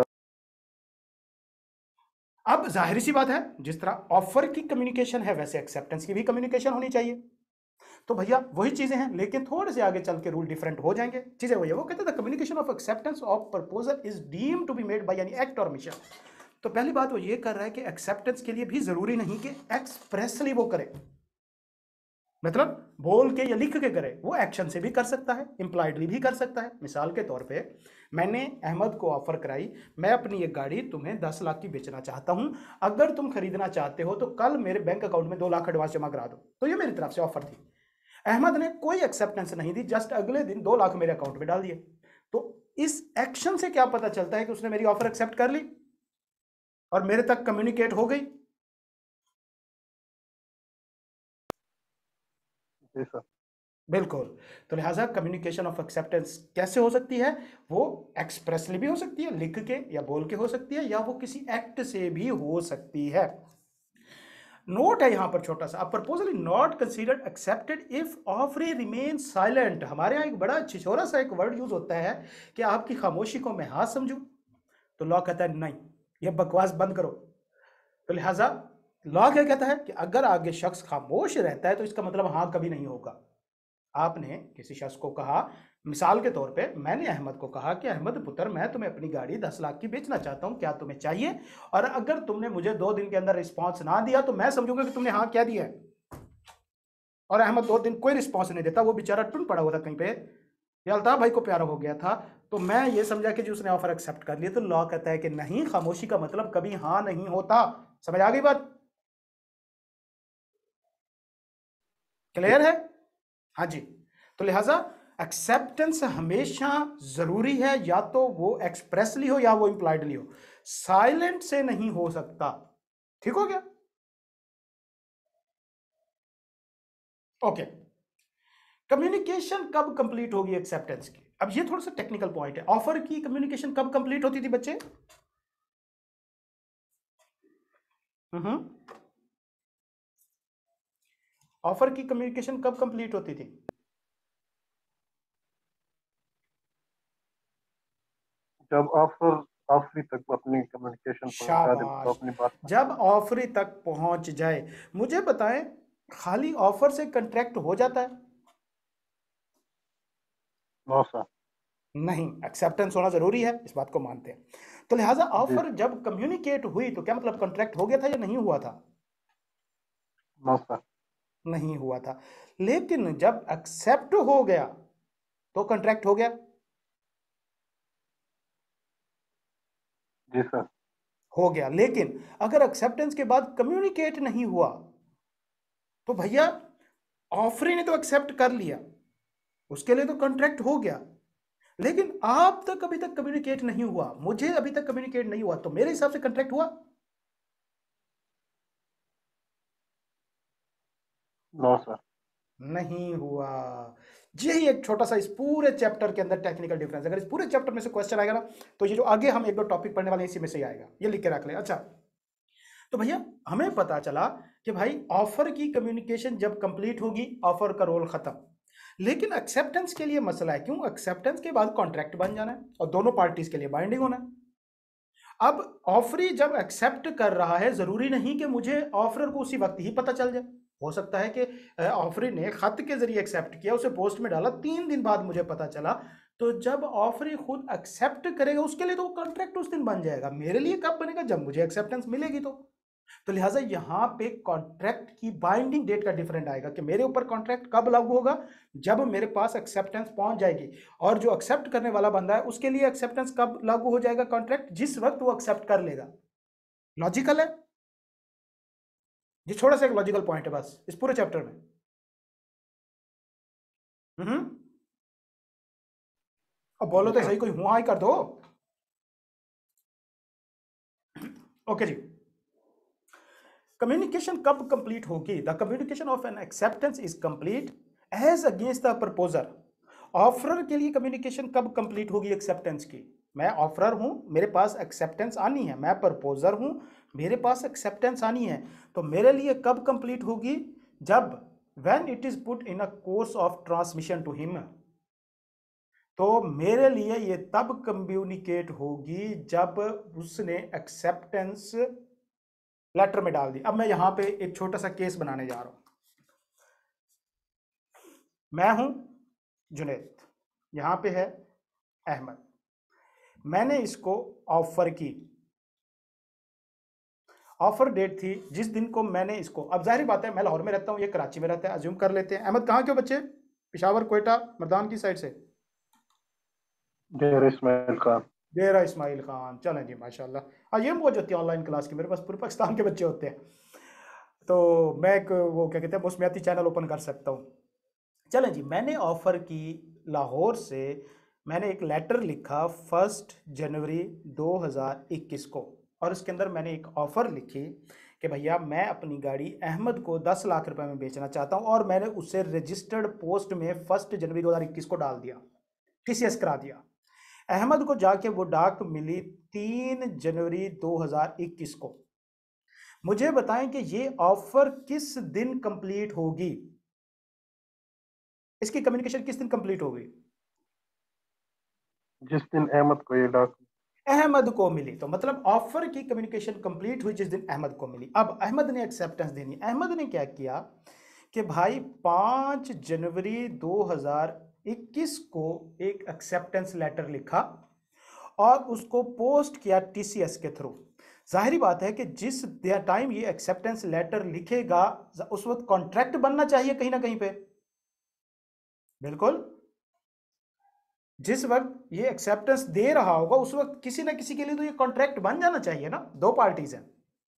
अब जाहिर सी बात है जिस तरह ऑफर की कम्युनिकेशन है वैसे एक्सेप्टेंस की भी कम्युनिकेशन होनी चाहिए। तो भैया वही चीजें हैं लेकिन थोड़े से आगे चल के रूल डिफरेंट हो जाएंगे। चीजें वही है, वो कहते हैं communication of acceptance of proposal is deemed to be made by any act or omission. तो पहली बात वो ये कर रहा है कि एक्सेप्टेंस के लिए भी जरूरी नहीं कि एक्सप्रेसली वो करे, मतलब बोल के या लिख के करे, वो एक्शन से भी कर सकता है, इंप्लाइडली भी कर सकता है। मिसाल के तौर पे मैंने अहमद को ऑफर कराई, मैं अपनी एक गाड़ी तुम्हें दस लाख की बेचना चाहता हूं, अगर तुम खरीदना चाहते हो तो कल मेरे बैंक अकाउंट में दो लाख एडवांस जमा करा दो। तो ये मेरी तरफ से ऑफर थी। अहमद ने कोई एक्सेप्टेंस नहीं दी, जस्ट अगले दिन दो लाख मेरे अकाउंट में डाल दिए। तो इस एक्शन से क्या पता चलता है कि उसने मेरी ऑफर एक्सेप्ट कर ली और मेरे तक कम्युनिकेट हो गई। जी सर। बिल्कुल। तो लिहाजा कम्युनिकेशन ऑफ एक्सेप्टेंस कैसे हो सकती है? वो एक्सप्रेसली भी हो सकती है, लिख के या बोल के हो सकती है, या वो किसी एक्ट से भी हो सकती है। नोट है यहां पर छोटा सा, proposal is not considered accepted if offeree remain silent. हमारे यहां एक बड़ा छिछोरा सा एक वर्ड यूज होता है कि आपकी खामोशी को मैं हाँ समझूं, तो लॉ कहता है नहीं, ये बकवास बंद करो। तो लिहाजा लॉ क्या कहता है कि अगर आगे शख्स खामोश रहता है तो इसका मतलब हाँ कभी नहीं होगा। आपने किसी शख्स को कहा, मिसाल के तौर पे मैंने अहमद को कहा कि अहमद पुत्र मैं तुम्हें अपनी गाड़ी दस लाख की बेचना चाहता हूं, क्या तुम्हें चाहिए? और अगर तुमने मुझे दो दिन के अंदर रिस्पॉन्स ना दिया तो मैं समझूंगा कि तुमने हाँ कह दिया है। और अहमद दो दिन कोई रिस्पॉन्स नहीं देता, वो बेचारा टुन पड़ा हुआ था कहीं पे, या अल्ताफ भाई को प्यारा हो गया था, तो मैं ये समझा कि जी उसने ऑफर एक्सेप्ट कर लिया। तो लॉ कहता है कि नहीं, खामोशी का मतलब कभी हाँ नहीं होता। समझ आ गई बात? क्लियर है? हाँ जी। तो लिहाजा एक्सेप्टेंस हमेशा जरूरी है, या तो वो एक्सप्रेसली हो या वो इंप्लाइडली हो, साइलेंट से नहीं हो सकता। ठीक हो गया? ओके। कम्युनिकेशन कब कंप्लीट होगी एक्सेप्टेंस की? अब ये थोड़ा सा टेक्निकल पॉइंट है। ऑफर की कम्युनिकेशन कब कंप्लीट होती थी बच्चे? हम्म ऑफर की कम्युनिकेशन कब कंप्लीट होती थी? जब ऑफर आखिरी तक अपनी कम्युनिकेशन पहुंचा दे, तो शाबाश, अपनी बात। जब ऑफरी तक पहुंच जाए। मुझे बताएं, खाली ऑफर से कॉन्ट्रैक्ट हो जाता है? No sir. नहीं, एक्सेप्टेंस होना जरूरी है, इस बात को मानते हैं। तो लिहाजा जी ऑफर जब कम्युनिकेट हुई तो क्या मतलब कॉन्ट्रैक्ट हो गया था या नहीं हुआ था? No sir. नहीं हुआ था। लेकिन जब एक्सेप्ट हो गया तो कॉन्ट्रैक्ट हो गया? जी सर। हो गया। लेकिन अगर एक्सेप्टेंस के बाद कम्युनिकेट नहीं हुआ तो भैया ऑफर ने तो एक्सेप्ट कर लिया, उसके लिए तो कॉन्ट्रैक्ट हो गया, लेकिन आप तक अभी तक कम्युनिकेट नहीं हुआ, मुझे अभी तक कम्युनिकेट नहीं हुआ, तो मेरे हिसाब से कॉन्ट्रैक्ट हुआ? No sir. नहीं हुआ। यही एक छोटा सा इस पूरे चैप्टर के अंदर टेक्निकल डिफरेंस। अगर इस पूरे चैप्टर में से क्वेश्चन आएगा ना तो ये जो आगे हम एक दो टॉपिक पढ़ने वाले हैं इसी में से ही आएगा, ये लिख के रख ले। अच्छा, तो भैया हमें पता चला कि भाई ऑफर की कम्युनिकेशन जब कंप्लीट होगी ऑफर का रोल खत्म। लेकिन एक्सेप्टेंस के लिए मसला है, क्यों? एक्सेप्टेंस के बाद कॉन्ट्रैक्ट बन जाना है और दोनों पार्टीज के लिए बाइंडिंग होना है। अब ऑफरी जब एक्सेप्ट कर रहा है, जरूरी नहीं कि मुझे ऑफर को उसी वक्त ही पता चल जाए। हो सकता है कि ऑफरी ने खत के जरिए एक्सेप्ट किया, उसे पोस्ट में डाला, तीन दिन बाद मुझे पता चला। तो जब ऑफरी खुद एक्सेप्ट करेगा उसके लिए तो कॉन्ट्रैक्ट उस दिन बन जाएगा। मेरे लिए कब बनेगा? जब मुझे एक्सेप्टेंस मिलेगी। तो तो लिहाजा यहां पे कॉन्ट्रैक्ट की बाइंडिंग डेट का डिफरेंट आएगा कि मेरे ऊपर कॉन्ट्रैक्ट कब लागू होगा? जब मेरे पास एक्सेप्टेंस पहुंच जाएगी। और जो एक्सेप्ट करने वाला बंदा है उसके लिए एक्सेप्टेंस कब लागू हो जाएगा कॉन्ट्रैक्ट? जिस वक्त वो एक्सेप्ट कर लेगा। लॉजिकल है? ये छोटा सा एक लॉजिकल पॉइंट है बस इस पूरे चैप्टर में। हम्म अब बोलो तो सही, कोई हुआ ही कर दो। ओके जी, कम्युनिकेशन कब कंप्लीट होगी? The communication of an acceptance is complete as against the proposer. Offeror के लिए कम्युनिकेशन कब कंप्लीट होगी एक्सेप्टेंस की? मैं ऑफरर हूं, मेरे पास एक्सेप्टेंस आनी है, मैं प्रपोजर हूं, मेरे पास एक्सेप्टेंस आनी है, तो मेरे लिए कब कंप्लीट होगी? जब when it is put in a course of transmission to him. तो मेरे लिए ये तब कम्युनिकेट होगी जब उसने एक्सेप्टेंस लेटर में डाल दी। अब मैं यहां पे एक छोटा सा केस बनाने जा रहा हूं। मैं हूं जुनैद, यहां पे है अहमद, मैंने इसको ऑफर की, ऑफर डेट थी जिस दिन को मैंने इसको, अब जाहिर बात है मैं लाहौर में रहता हूं, ये कराची में रहता है, अज्यूम कर लेते हैं। अहमद कहां के हो बच्चे? पेशावर, कोयटा, मर्दान की साइड से? डेरा इस्माइल खान। डेरा इस्माइल खान, चलें जी माशाल्लाह। हाँ ये मौज होती है ऑनलाइन क्लास की, मेरे पास पूरे पाकिस्तान के बच्चे होते हैं, तो मैं एक वो क्या कहते हैं मौसमियाती चैनल ओपन कर सकता हूँ। चलें जी, मैंने ऑफ़र की लाहौर से, मैंने एक लेटर लिखा फर्स्ट जनवरी दो हज़ार इक्कीस को, और उसके अंदर मैंने एक ऑफ़र लिखी कि भैया मैं अपनी गाड़ी अहमद को दस लाख रुपए में बेचना चाहता हूँ, और मैंने उसे रजिस्टर्ड पोस्ट में फर्स्ट जनवरी दो हज़ार इक्कीस को डाल दिया, टीसीएस करा दिया। अहमद को जाके वो डाक मिली तीन जनवरी दो हज़ार इक्कीस को। मुझे बताएं कि ये ऑफर किस दिन कंप्लीट होगी? इसकी कम्युनिकेशन किस दिन कंप्लीट होगी? जिस दिन अहमद को ये डाक अहमद को मिली, तो मतलब ऑफर की कम्युनिकेशन कंप्लीट हुई जिस दिन अहमद को मिली। अब अहमद ने एक्सेप्टेंस देनी, अहमद ने क्या किया कि भाई पाँच जनवरी दो हज़ार इक्कीस को एक एक्सेप्टेंस लेटर लिखा और उसको पोस्ट किया टीसीएस के थ्रू। जाहिर बात है कि जिस टाइम ये एक्सेप्टेंस लेटर लिखेगा उस वक्त कॉन्ट्रैक्ट बनना चाहिए कहीं ना कहीं पे, बिल्कुल जिस वक्त ये एक्सेप्टेंस दे रहा होगा उस वक्त किसी ना किसी के लिए तो ये कॉन्ट्रैक्ट बन जाना चाहिए ना, दो पार्टीज हैं,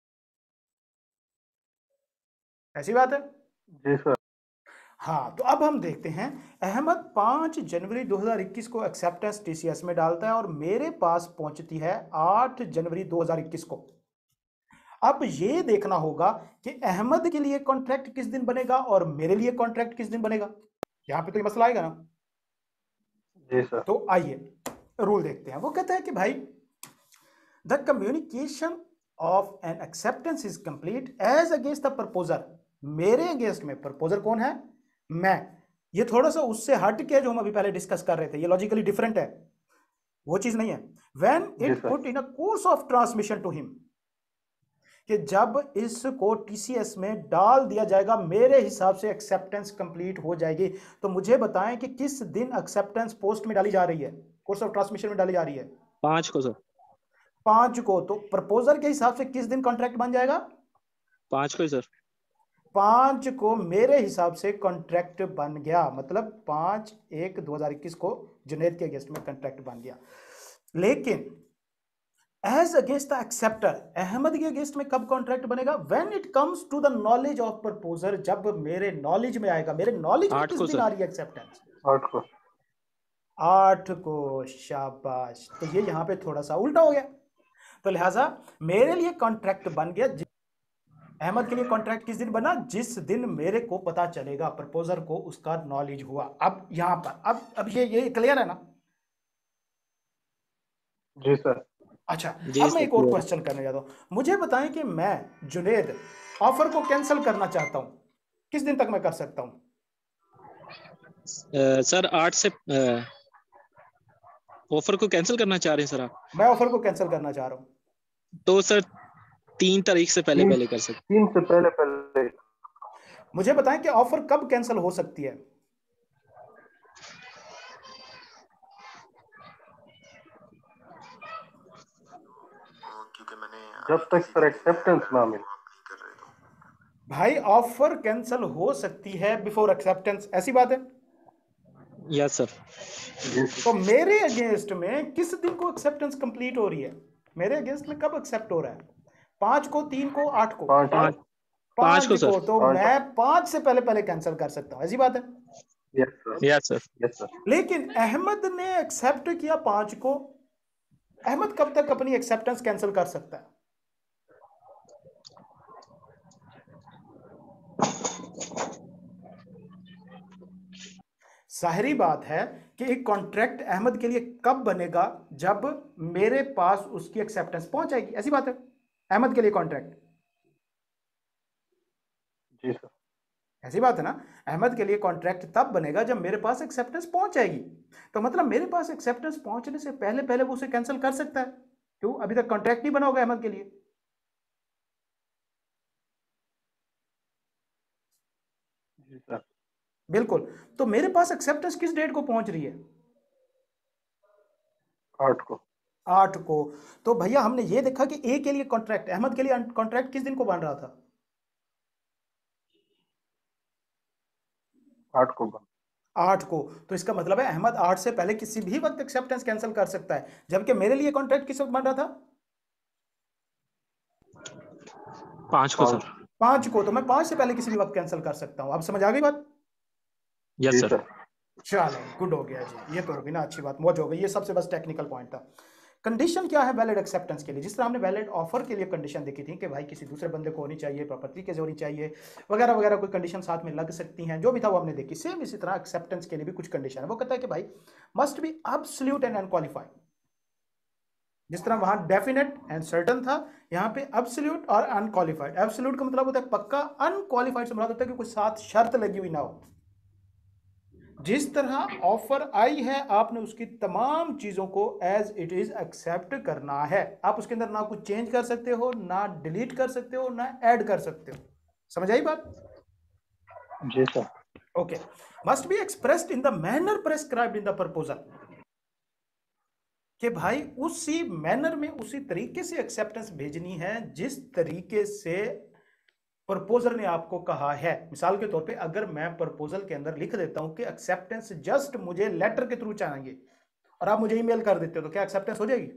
ऐसी बात है। जी सर। हाँ, तो अब हम देखते हैं, अहमद पाँच जनवरी दो हज़ार इक्कीस को एक्सेप्टेंस टीसीएस में डालता है और मेरे पास पहुंचती है आठ जनवरी दो हज़ार इक्कीस को। अब ये देखना होगा कि अहमद के लिए कॉन्ट्रैक्ट किस दिन बनेगा और मेरे लिए कॉन्ट्रैक्ट किस दिन बनेगा, यहां पे तो ये मसला आएगा ना। जी सर। तो आइए रूल देखते हैं। वो कहता है कि भाई the communication of an acceptance is complete as against the proposer. मेरे अगेंस्ट में प्रपोजर कौन है? मैं। ये थोड़ा सा उससे हट के जो हम अभी पहले डिस्कस कर रहे थे, ये लॉजिकली डिफरेंट है, वो चीज नहीं है। When it put in a course of transmission to him, कि जब इसको टीसीएस में डाल दिया जाएगा मेरे हिसाब से एक्सेप्टेंस कंप्लीट हो जाएगी। तो मुझे बताएं कि किस दिन एक्सेप्टेंस पोस्ट में डाली जा रही है, कोर्स ऑफ ट्रांसमिशन में डाली जा रही है? पांच को सर। पांच को। तो प्रपोजल के हिसाब से किस दिन कॉन्ट्रैक्ट बन जाएगा? पांच को ही सर। पांच को मेरे हिसाब से कॉन्ट्रैक्ट बन गया, मतलब पांच एक दो हजार इक्कीस को जुनैद के अगेंस्ट में कॉन्ट्रैक्ट बन गया। लेकिन as against the acceptor, Ahmad के अगेंस्ट में कब कॉन्ट्रैक्ट बनेगा? When it comes to the knowledge of proposer, जब मेरे नॉलेज में आएगा। मेरे नॉलेज में किस दिन आ रही है एक्सेप्टेंस? आठ को। आठ को, शाबाश। तो ये यहां पे थोड़ा सा उल्टा हो गया, तो लिहाजा मेरे लिए कॉन्ट्रैक्ट बन गया। अहमद के लिए कॉन्ट्रैक्ट किस दिन बना? जिस दिन मेरे को पता चलेगा, प्रपोजर को उसका नॉलेज हुआ। अब यहां पर अब अब ये ये क्लियर है ना? जी सर। अच्छा, अब मैं एक और क्वेश्चन करने जाता हूं। मुझे बताएं कि मैं जुनैद ऑफर को कैंसिल करना चाहता हूं, किस दिन तक मैं कर सकता हूं? सर आठ से ऑफर को कैंसिल करना चाह रहे हैं सर आप? मैं ऑफर को कैंसिल करना चाह रहा हूं, तो सर तीन तारीख से पहले पहले कर सकते। तीन से पहले पहले। मुझे बताएं कि ऑफर कब कैंसिल हो सकती है? जब तक सर एक्सेप्टेंस ना मिले। भाई ऑफर कैंसिल हो सकती है बिफोर एक्सेप्टेंस, ऐसी बात है? Yes sir. तो मेरे अगेंस्ट में किस दिन को एक्सेप्टेंस कंप्लीट हो रही है? मेरे अगेंस्ट में कब एक्सेप्ट हो रहा है? पांच को, तीन को, आठ को? पांच पांच को पांच को सर। तो पांच मैं पांच से पहले पहले कैंसिल कर सकता हूं, ऐसी बात है। Yes sir yes sir. Yes sir लेकिन अहमद ने एक्सेप्ट किया पांच को। अहमद कब तक अपनी एक्सेप्टेंस कैंसिल कर सकता है? जाहिरी बात है कि एक कॉन्ट्रैक्ट अहमद के लिए कब बनेगा? जब मेरे पास उसकी एक्सेप्टेंस पहुंच जाएगी, ऐसी बात है। अहमद के लिए कॉन्ट्रैक्ट, जी सर ऐसी बात है ना। अहमद के लिए कॉन्ट्रैक्ट तब बनेगा जब मेरे पास एक्सेप्टेंस पहुंच जाएगी। तो मतलब मेरे पास एक्सेप्टेंस पहुंचने से पहले पहले वो उसे कैंसिल कर सकता है। क्यों? अभी तक कॉन्ट्रैक्ट नहीं बना होगा अहमद के लिए। जी सर बिल्कुल। तो मेरे पास एक्सेप्टेंस किस डेट को पहुंच रही है? आठ को आठ को। तो भैया हमने ये देखा कि ए के लिए कॉन्ट्रैक्ट, अहमद के लिए कॉन्ट्रैक्ट किस दिन को बन रहा था? आठ को बंद आठ को। तो इसका मतलब है अहमद आठ से पहले किसी भी वक्त एक्सेप्टेंस कैंसिल कर सकता है, जबकि मेरे लिए कॉन्ट्रैक्ट किस वक्त बन रहा था? पांच को सर। पाँच पांच को। तो मैं पांच से पहले किसी भी वक्त कैंसिल कर सकता हूं। अब समझ आ गई बात? यस जी सर। सर चलो गुड हो गया जी, ये तो होगी ना अच्छी बात, मौज हो गई। ये सबसे बस टेक्निकल पॉइंट था। कंडीशन क्या है वैलिड एक्सेप्टेंस के लिए? जिस तरह हमने वैलिड ऑफर के लिए कंडीशन देखी थी कि भाई किसी दूसरे बंदे को होनी चाहिए, प्रॉपर्टी कैसे होनी चाहिए, वगैरह वगैरह, कोई कंडीशन साथ में लग सकती हैं, जो भी था वो हमने देखी। सेम इसी तरह एक्सेप्टेंस के लिए भी कुछ कंडीशन है। वो कहता है कि भाई must be absolute and unqualified. जिस तरह वहां डेफिनेट एंड सर्टन था, यहाँ पे एब्सोल्यूट और अनक्वालिफाइड। एब्सोल्यूट का मतलब होता है पक्का, अनक्वालिफाइड से मुराद होता है कि कोई साथ शर्त लगी हुई ना हो। जिस तरह ऑफर आई है आपने उसकी तमाम चीजों को एज इट इज एक्सेप्ट करना है। आप उसके अंदर ना कुछ चेंज कर सकते हो, ना डिलीट कर सकते हो, ना ऐड कर सकते हो। समझ आई बात? जी sir okay. Must be expressed in the manner prescribed in the proposal. कि भाई उसी मैनर में, उसी तरीके से एक्सेप्टेंस भेजनी है जिस तरीके से प्रपोजर ने आपको कहा है। मिसाल के तौर पे अगर मैं प्रपोजल के अंदर लिख देता हूं कि एक्सेप्टेंस जस्ट मुझे लेटर के थ्रू चाहिए और आप मुझे ईमेल कर देते हो, तो क्या एक्सेप्टेंस हो जाएगी?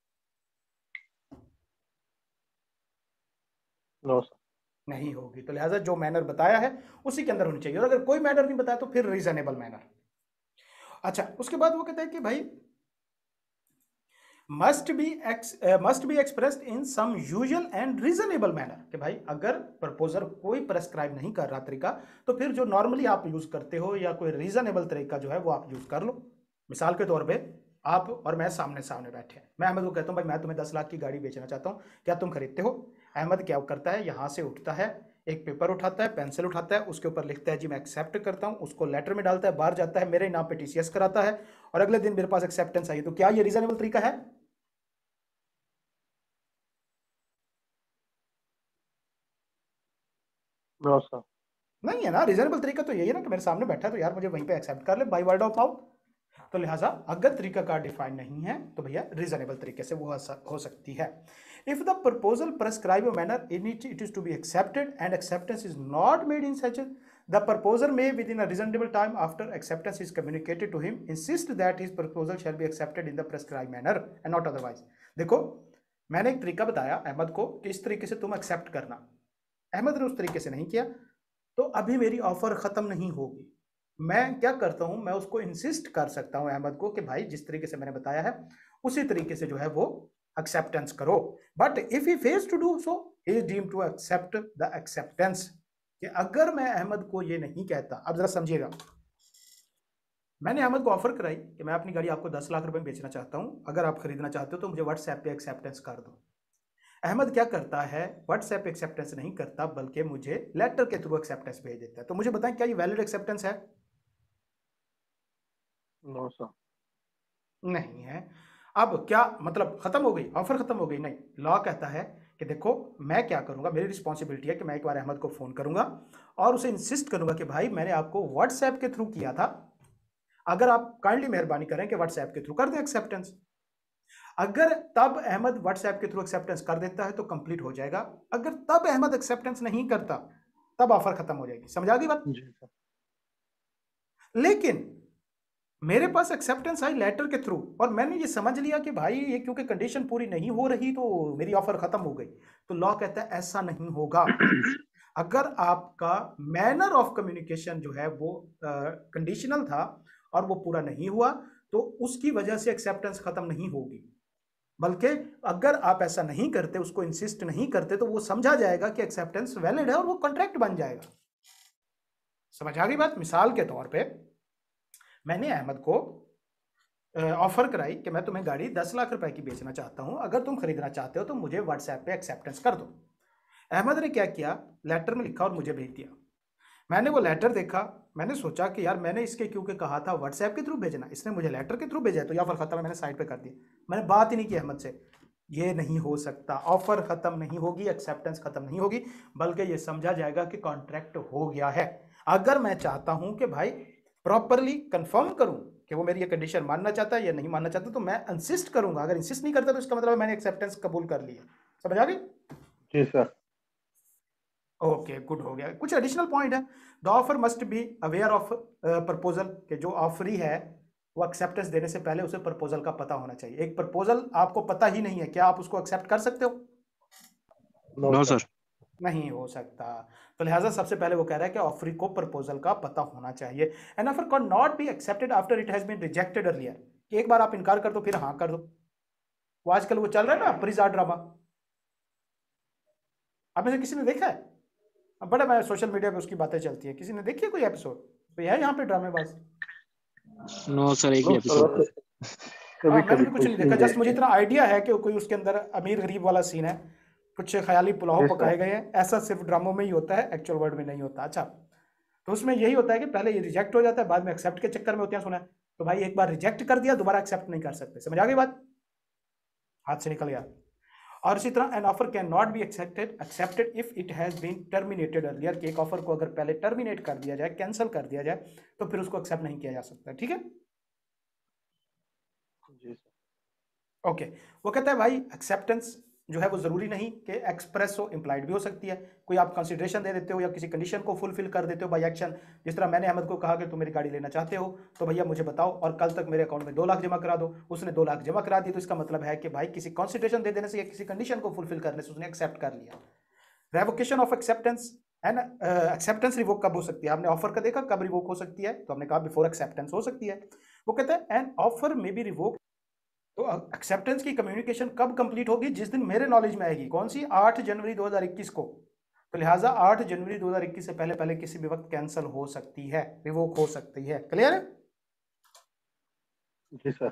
नो सर नहीं होगी। तो लिहाजा जो मैनर बताया है उसी के अंदर होनी चाहिए, और अगर कोई मैनर नहीं बताया तो फिर रीजनेबल मैनर। अच्छा, उसके बाद वो कहता है कि भाई must be ex must be expressed in some usual and reasonable manner. कि भाई अगर प्रपोजर कोई प्रेस्क्राइब नहीं कर रहा तरीका, तो फिर जो नॉर्मली आप यूज करते हो या कोई रीजनेबल तरीका जो है वो आप यूज कर लो। मिसाल के तौर पे आप और मैं सामने सामने बैठे हैं। मैं अहमद को कहता हूं भाई मैं तुम्हें दस लाख की गाड़ी बेचना चाहता हूं, क्या तुम खरीदते हो? अहमद क्या करता है, यहां से उठता है, एक पेपर उठाता है, पेंसिल उठाता है, उसके ऊपर लिखता है जी मैं एक्सेप्ट करता हूं, उसको लेटर में डालता है, बाहर जाता है, मेरे नाम पे टीसीएस कराता है, और अगले दिन मेरे पास एक्सेप्टेंस आई। तो क्या ये रीजनेबल तरीका है? नो सर नहीं है ना। रीजनेबल तरीका तो यही है ना कि मेरे सामने बैठा है तो यार मुझे वहीं पे एक्सेप्ट कर ले बाय वर्ड ऑफ माउथ। तो लिहाजा अगर तरीका कार डिफाइंड नहीं है तो भैया रीजनेबल तरीके से वो हो सकती है। If the proposal prescribe a manner in it it is to be accepted and acceptance is not made in such the proposer may within a reasonable time after acceptance is communicated to him insist that his proposal shall be accepted in the prescribed manner and not otherwise। देखो मैंने एक तरीका बताया अहमद को कि इस तरीके से तुम एक्सेप्ट करना, अहमद ने उस तरीके से नहीं किया, तो अभी मेरी ऑफर खत्म नहीं होगी। मैं क्या करता हूं, मैं उसको इंसिस्ट कर सकता हूं अहमद को कि भाई जिस तरीके से मैंने बताया है उसी तरीके से जो है वो एक्सेप्टेंस करो। But if he fails to do so he is deemed to accept the acceptance. कि अगर मैं अहमद को ये नहीं कहता, अब जरा समझिएगा, मैंने अहमद को ऑफर कराई कि मैं अपनी गाड़ी आपको दस लाख रुपए में बेचना चाहता हूं, अगर आप खरीदना चाहते हो तो मुझे व्हाट्सएप पे एक्सेप्टेंस कर दो। अहमद क्या करता है, व्हाट्सएप एक्सेप्टेंस नहीं करता बल्कि मुझे लेटर के थ्रू एक्सेप्टेंस भेज देता है। तो मुझे बताएं क्या ये वैलिड एक्सेप्टेंस है? नो सर नहीं है। अब क्या मतलब खत्म हो गई, ऑफर खत्म हो गई? नहीं। लॉ कहता है कि देखो मैं क्या करूंगा, मेरी रिस्पॉन्सिबिलिटी है कि मैं एक बार अहमद को फोन करूंगा और उसे इंसिस्ट करूंगा कि भाई मैंने आपको व्हाट्सएप के थ्रू किया था, अगर आप काइंडली मेहरबानी करें कि व्हाट्सएप के थ्रू कर दें एक्सेप्टेंस। अगर तब अहमद व्हाट्सएप के थ्रू एक्सेप्टेंस कर देता है तो कंप्लीट हो जाएगा, अगर तब अहमद एक्सेप्टेंस नहीं करता तब ऑफर खत्म हो जाएगी। समझ आ गई बात? जी सर लेकिन मेरे पास एक्सेप्टेंस आई लेटर के थ्रू और मैंने ये समझ लिया कि भाई ये क्योंकि कंडीशन पूरी नहीं हो रही तो मेरी ऑफर खत्म हो गई, तो लॉ कहता है ऐसा नहीं होगा। अगर आपका मैनर ऑफ कम्युनिकेशन जो है वो कंडीशनल था और वो पूरा नहीं हुआ तो उसकी वजह से एक्सेप्टेंस खत्म नहीं होगी, बल्कि अगर आप ऐसा नहीं करते, उसको इंसिस्ट नहीं करते, तो वो समझा जाएगा कि एक्सेप्टेंस वैलिड है और वो कॉन्ट्रैक्ट बन जाएगा। समझ आ गई बात? मिसाल के तौर पे मैंने अहमद को ऑफर कराई कि मैं तुम्हें गाड़ी दस लाख रुपए की बेचना चाहता हूं, अगर तुम खरीदना चाहते हो तो मुझे व्हाट्सएप पे एक्सेप्टेंस कर दो। अहमद ने क्या किया, लेटर में लिखा और मुझे भेज दिया। मैंने वो लेटर देखा, मैंने सोचा कि यार मैंने इसके क्योंकि कहा था व्हाट्सएप के थ्रू भेजना, इसने मुझे लेटर के थ्रू भेजा, तो या फिर खत्म, मैंने साइड पे कर दिया। मैंने बात ही नहीं की अहमद से। ये नहीं हो सकता, ऑफर खत्म नहीं होगी, एक्सेप्टेंस खत्म नहीं होगी, बल्कि ये समझा जाएगा कि कॉन्ट्रैक्ट हो गया है। अगर मैं चाहता हूं कि भाई प्रॉपरली कंफर्म करूं कि वो मेरी ये कंडीशन मानना चाहता है या नहीं मानना चाहता, तो मैं इंसिस्ट करूंगा। अगर इंसिस्ट नहीं करता तो इसका मतलब मैंने एक्सेप्टेंस कबूल कर लिया। समझ आ गई? जी सर। ओके, गुड हो गया। कुछ एडिशनल पॉइंट है। The offer must be aware of proposal, के जो ऑफरी है वो एक्सेप्टेंस देने से पहले उसे प्रपोजल का पता होना चाहिए। एक प्रपोजल आपको पता ही नहीं है, क्या आप उसको एक्सेप्ट कर सकते हो? No sir. नहीं हो सकता। तो लिहाजा सबसे पहले वो कह रहा है कि ऑफरी को प्रपोजल का पता होना चाहिए। An offer can not be accepted after it has been rejected earlier, कि एक बार आप इनकार कर दो फिर हाँ कर दो। वो आजकल वो चल रहा है ना परिजार ड्रामा, आप में से किसी ने देखा है? अब बड़ा मैं सोशल मीडिया पे उसकी बातें चलती है, किसी ने देखी है कोई एपिसोड? तो है यहाँ पे ड्रामेबाज? नो सर, एक भी नो एपिसोड। सर, कभी हाँ, मैंने कभी भी कुछ नहीं देखा, जस्ट मुझे इतना आइडिया है कि कोई उसके अंदर अमीर गरीब वाला सीन है, कुछ ख्याली पुलाव जी सर। पकाए गए हैं। ऐसा सिर्फ ड्रामों में ही होता है, एक्चुअल वर्ल्ड में नहीं होता। अच्छा, तो उसमें यही होता है कि पहले ये रिजेक्ट हो जाता है, बाद में एक्सेप्ट के चक्कर में होते हैं, सुना है? तो भाई एक बार रिजेक्ट कर दिया, दोबारा एक्सेप्ट नहीं कर सकते। समझ आ गई बात? हाथ से निकल गया। और इसी तरह an offer can not be accepted accepted if it has been terminated earlier, कि एक ऑफर को अगर पहले टर्मिनेट कर दिया जाए, कैंसिल कर दिया जाए, तो फिर उसको एक्सेप्ट नहीं किया जा सकता। ठीक है? जी सर। Okay okay. वो कहता है भाई एक्सेप्टेंस जो है वो जरूरी नहीं कि एक्सप्रेस हो, इंप्लाइड भी हो सकती है। कोई आप कंसिडरेशन दे देते हो या किसी कंडीशन को फुलफिल कर देते हो बाय एक्शन। जिस तरह मैंने अहमद को कहा कि तुम मेरी गाड़ी लेना चाहते हो तो भैया मुझे बताओ और कल तक मेरे अकाउंट में दो लाख जमा करा दो। उसने दो लाख जमा करा दी, तो इसका मतलब है कि भाई किसी कंसिडरेशन दे देने से या किसी कंडीशन को फुलफिल करने से उसने एक्सेप्ट कर लिया। रेवोकेशन ऑफ एक्सेप्टेंस है ना, एक्सेप्टेंस रिवोक कब हो सकती है? आपने ऑफर का देखा कब रिवोक हो सकती है, तो हमने कहा बिफोर एक्सेप्टेंस हो सकती है। वो कहता है an offer may be revoke, तो एक्सेप्टेंस की कम्युनिकेशन कब कंप्लीट होगी? जिस दिन मेरे नॉलेज में आएगी। कौन सी? आठ जनवरी दो हज़ार इक्कीस को। तो लिहाजा आठ जनवरी दो हज़ार इक्कीस से पहले पहले किसी भी वक्त कैंसिल हो सकती है, रिवोक हो सकती है। क्लियर है? जी सर।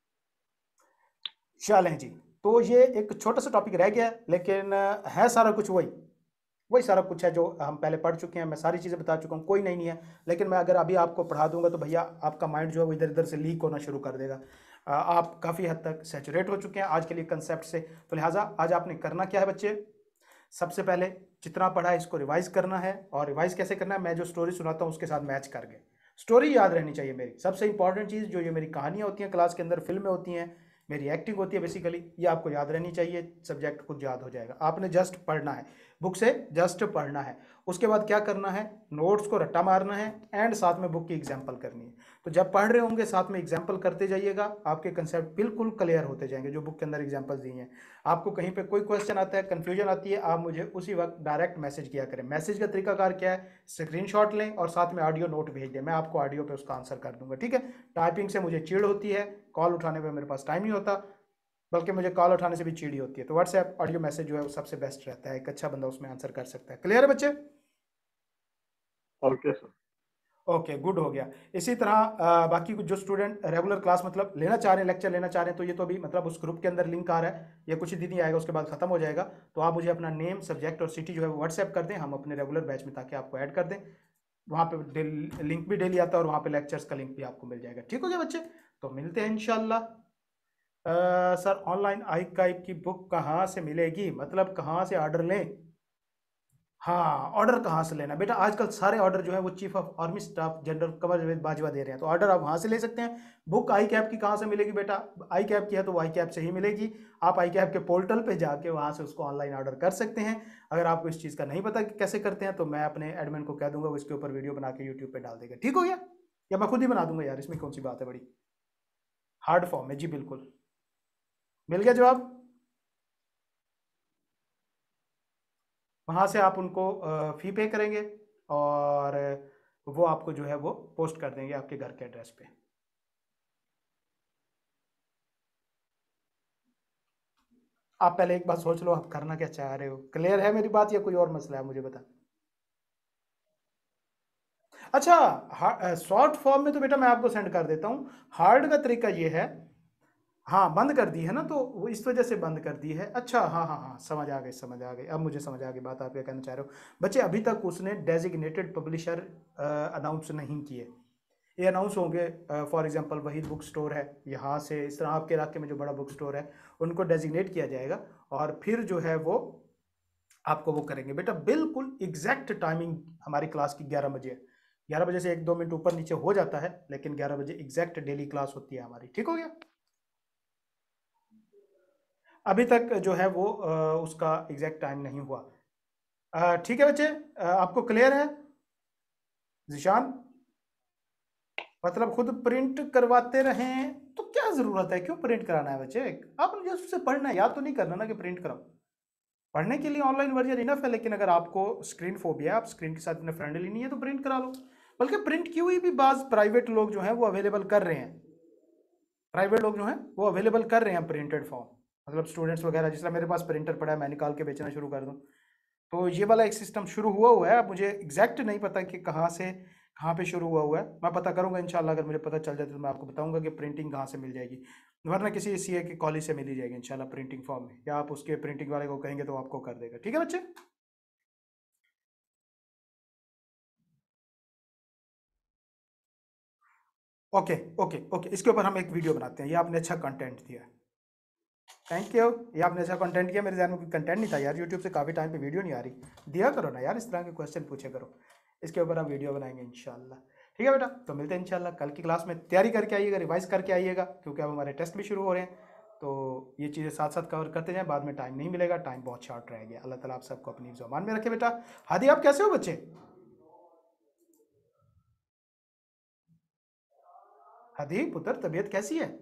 चलें जी, तो ये एक छोटा सा टॉपिक रह गया, लेकिन है सारा कुछ वही वही सारा कुछ है जो हम पहले पढ़ चुके हैं। मैं सारी चीज़ें बता चुका हूँ, कोई नहीं नहीं है। लेकिन मैं अगर अभी आपको पढ़ा दूंगा तो भैया आपका माइंड जो है वो इधर इधर से लीक होना शुरू कर देगा। आप काफ़ी हद तक सैचुरेट हो चुके हैं आज के लिए कंसेप्ट से। तो लिहाजा आज आपने करना क्या है बच्चे? सबसे पहले जितना पढ़ा है इसको रिवाइज करना है। और रिवाइज कैसे करना है? मैं जो स्टोरी सुनाता हूँ उसके साथ मैच करके। स्टोरी याद रहनी चाहिए मेरी, सबसे इंपॉर्टेंट चीज़। जो ये मेरी कहानियाँ होती हैं क्लास के अंदर, फिल्में होती हैं, मेरी एक्टिंग होती है, बेसिकली ये आपको याद रहनी चाहिए। सब्जेक्ट खुद याद हो जाएगा, आपने जस्ट पढ़ना है, बुक से जस्ट पढ़ना है। उसके बाद क्या करना है? नोट्स को रट्टा मारना है एंड साथ में बुक की एग्जाम्पल करनी है। तो जब पढ़ रहे होंगे साथ में एग्जाम्पल करते जाइएगा, आपके कंसेप्ट बिल्कुल क्लियर होते जाएंगे जो बुक के अंदर एग्जाम्पल दी हैं। आपको कहीं पे कोई क्वेश्चन आता है, कंफ्यूजन आती है, आप मुझे उसी वक्त डायरेक्ट मैसेज किया करें। मैसेज का तरीकाकार क्या है? स्क्रीनशॉट लें और साथ में ऑडियो नोट भेज दें, मैं आपको ऑडियो पे उसका आंसर कर दूंगा। ठीक है? टाइपिंग से मुझे चिढ़ होती है, कॉल उठाने पर मेरे पास टाइम नहीं होता, बल्कि मुझे कॉल उठाने से भी चिड़ी होती है। तो व्हाट्सएप ऑडियो मैसेज जो है वो सबसे बेस्ट रहता है, एक अच्छा बंदा उसमें आंसर कर सकता है। क्लियर है बच्चे? Okay sir. ओके, गुड हो गया। इसी तरह आ, बाकी कुछ जो स्टूडेंट रेगुलर क्लास मतलब लेना चाह रहे हैं, लेक्चर लेना चाह रहे हैं, तो ये तो अभी मतलब उस ग्रुप के अंदर लिंक आ रहा है, ये कुछ ही दिन ही आएगा, उसके बाद खत्म हो जाएगा। तो आप मुझे अपना नेम, सब्जेक्ट और सिटी जो है वो व्हाट्सएप कर दें, हम अपने रेगुलर बैच में ताकि आपको ऐड कर दें। वहाँ पे लिंक भी डेली आता है और वहाँ पे लेक्चर्स का लिंक भी आपको मिल जाएगा। ठीक हो गया बच्चे? तो मिलते हैं इंशाल्लाह। सर ऑनलाइन आर्काइव की बुक कहाँ से मिलेगी, मतलब कहाँ से ऑर्डर लें? हाँ, ऑर्डर कहाँ से लेना बेटा? आजकल सारे ऑर्डर जो है वो chief of army staff general Qamar Javed Bajwa दे रहे हैं, तो ऑर्डर आप वहाँ से ले सकते हैं। बुक आई कैप की कहाँ से मिलेगी बेटा? आई कैप की है तो वो आई कैप से ही मिलेगी। आप आई कैप के पोर्टल पे जाके वहाँ से उसको ऑनलाइन ऑर्डर कर सकते हैं। अगर आपको इस चीज़ का नहीं पता कि कैसे करते हैं तो मैं अपने एडमिन को कह दूंगा, वो इसके ऊपर वीडियो बना के यूट्यूब पर डाल देगा। ठीक हो गया? या मैं खुद ही बना दूंगा यार, इसमें कौन सी बात है बड़ी? हार्ड फॉर्म में जी, बिल्कुल। मिल गया जवाब? वहाँ से आप उनको फ़ी पे करेंगे और वो आपको जो है वो पोस्ट कर देंगे आपके घर के एड्रेस पे। आप पहले एक बार सोच लो आप करना क्या चाह रहे हो। क्लियर है मेरी बात या कोई और मसला है मुझे बता। अच्छा, शॉर्ट फॉर्म में तो बेटा मैं आपको सेंड कर देता हूँ। हार्ड का तरीका ये है, हाँ बंद कर दी है ना, तो वो इस वजह से बंद कर दी है। अच्छा हाँ हाँ हाँ समझ आ गई समझ आ गई, अब मुझे समझ आ गई बात आप क्या कहना चाह रहे हो। बच्चे अभी तक उसने डेजिग्नेटेड पब्लिशर अनाउंस नहीं किए। ये अनाउंस होंगे, for example Waheed book store है यहाँ से, इस तरह आपके इलाके में जो बड़ा बुक स्टोर है उनको डेजिग्नेट किया जाएगा और फिर जो है वो आपको वो करेंगे। बेटा बिल्कुल एग्जैक्ट टाइमिंग हमारी क्लास की ग्यारह बजे है। ग्यारह बजे से एक दो मिनट ऊपर नीचे हो जाता है, लेकिन ग्यारह बजे एग्जैक्ट डेली क्लास होती है हमारी। ठीक हो गया। अभी तक जो है वो आ, उसका एग्जैक्ट टाइम नहीं हुआ। आ, ठीक है बच्चे, आ, आपको क्लियर है जिशान? मतलब खुद प्रिंट करवाते रहें तो क्या जरूरत है, क्यों प्रिंट कराना है बच्चे? आप जस्ट उससे पढ़ना है, याद तो नहीं करना ना कि प्रिंट कराओ। पढ़ने के लिए ऑनलाइन वर्जन इनफ है, लेकिन अगर आपको स्क्रीन फोबिया है, आप स्क्रीन के साथ इतने फ्रेंडली नहीं है तो प्रिंट करा लो। बल्कि प्रिंट की हुई भी बाज प्राइवेट लोग जो हैं वो अवेलेबल कर रहे हैं। प्राइवेट लोग जो हैं वो अवेलेबल कर रहे हैं प्रिंटेड फॉर्म। मतलब स्टूडेंट्स वगैरह, जिस तरह मेरे पास प्रिंटर पड़ा है मैं निकाल के बेचना शुरू कर दूं, तो ये वाला एक सिस्टम शुरू हुआ हुआ है। अब मुझे एग्जैक्ट नहीं पता कि कहाँ से कहाँ पे शुरू हुआ हुआ है, मैं पता करूंगा इंशाल्लाह। अगर मुझे पता चल जाए तो मैं आपको बताऊंगा कि प्रिंटिंग कहाँ से मिल जाएगी, वरना किसी सीए की कॉलेज से मिल ही जाएगी इंशाल्लाह प्रिंटिंग फॉर्म में, या आप उसके प्रिंटिंग वाले को कहेंगे तो आपको कर देगा। ठीक है बच्चे? ओके ओके ओके, इसके ऊपर हम एक वीडियो बनाते हैं। ये आपने अच्छा कंटेंट दिया, थैंक यू। ये आपने अच्छा कंटेंट किया, मेरे ध्यान में कोई कंटेंट नहीं था यार, यूट्यूब से काफ़ी टाइम पे वीडियो नहीं आ रही। दिया करो ना यार, इस तरह के क्वेश्चन पूछे करो। इसके ऊपर हम वीडियो बनाएंगे इंशाल्लाह। ठीक है बेटा, तो मिलते हैं इंशाल्लाह कल की क्लास में। तैयारी करके आइएगा, रिवाइज करके आइएगा, क्योंकि अब हमारे टेस्ट भी शुरू हो रहे हैं। तो ये चीज़ें साथ साथ कवर करते जाएं, बाद में टाइम नहीं मिलेगा, टाइम बहुत शॉर्ट रह गया। अल्लाह ताला आप सबको अपनी ज़ुबान में रखे। बेटा हादी आप कैसे हो बच्चे? हादी पुत्र तबीयत कैसी है?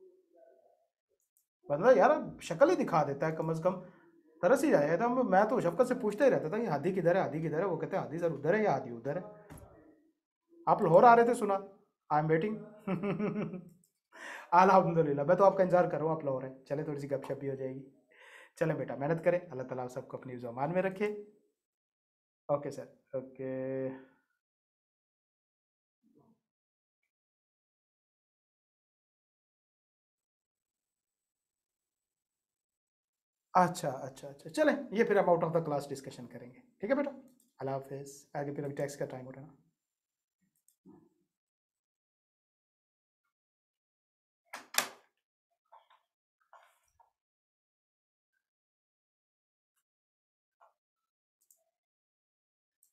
बंदा यार शक्ल ही दिखा देता है, कम अज कम तरस ही जाएगा था। मैं तो शफकत से पूछता ही रहता था कि हादी किधर है, हादी किधर है? वो कहते हैं हादी सर उधर है या हादी उधर है। आप लाहौर आ रहे थे सुना, आई एम वेटिंग। अल्हम्दुलिल्लाह, मैं तो आपका इंतजार कर रहा हूँ, आप लाहौर है। चले थोड़ी सी गपशप भी हो जाएगी। चले बेटा मेहनत करें, अल्लाह ताला आप सबको अपनी ज़ुबान में रखे। Okay sir, okay. अच्छा अच्छा अच्छा, चलें ये फिर हम out of the class discussion करेंगे। ठीक है बेटा, अल्लाह हाफिज़। आगे फिर अभी टैक्स का टाइम हो रहा है ना।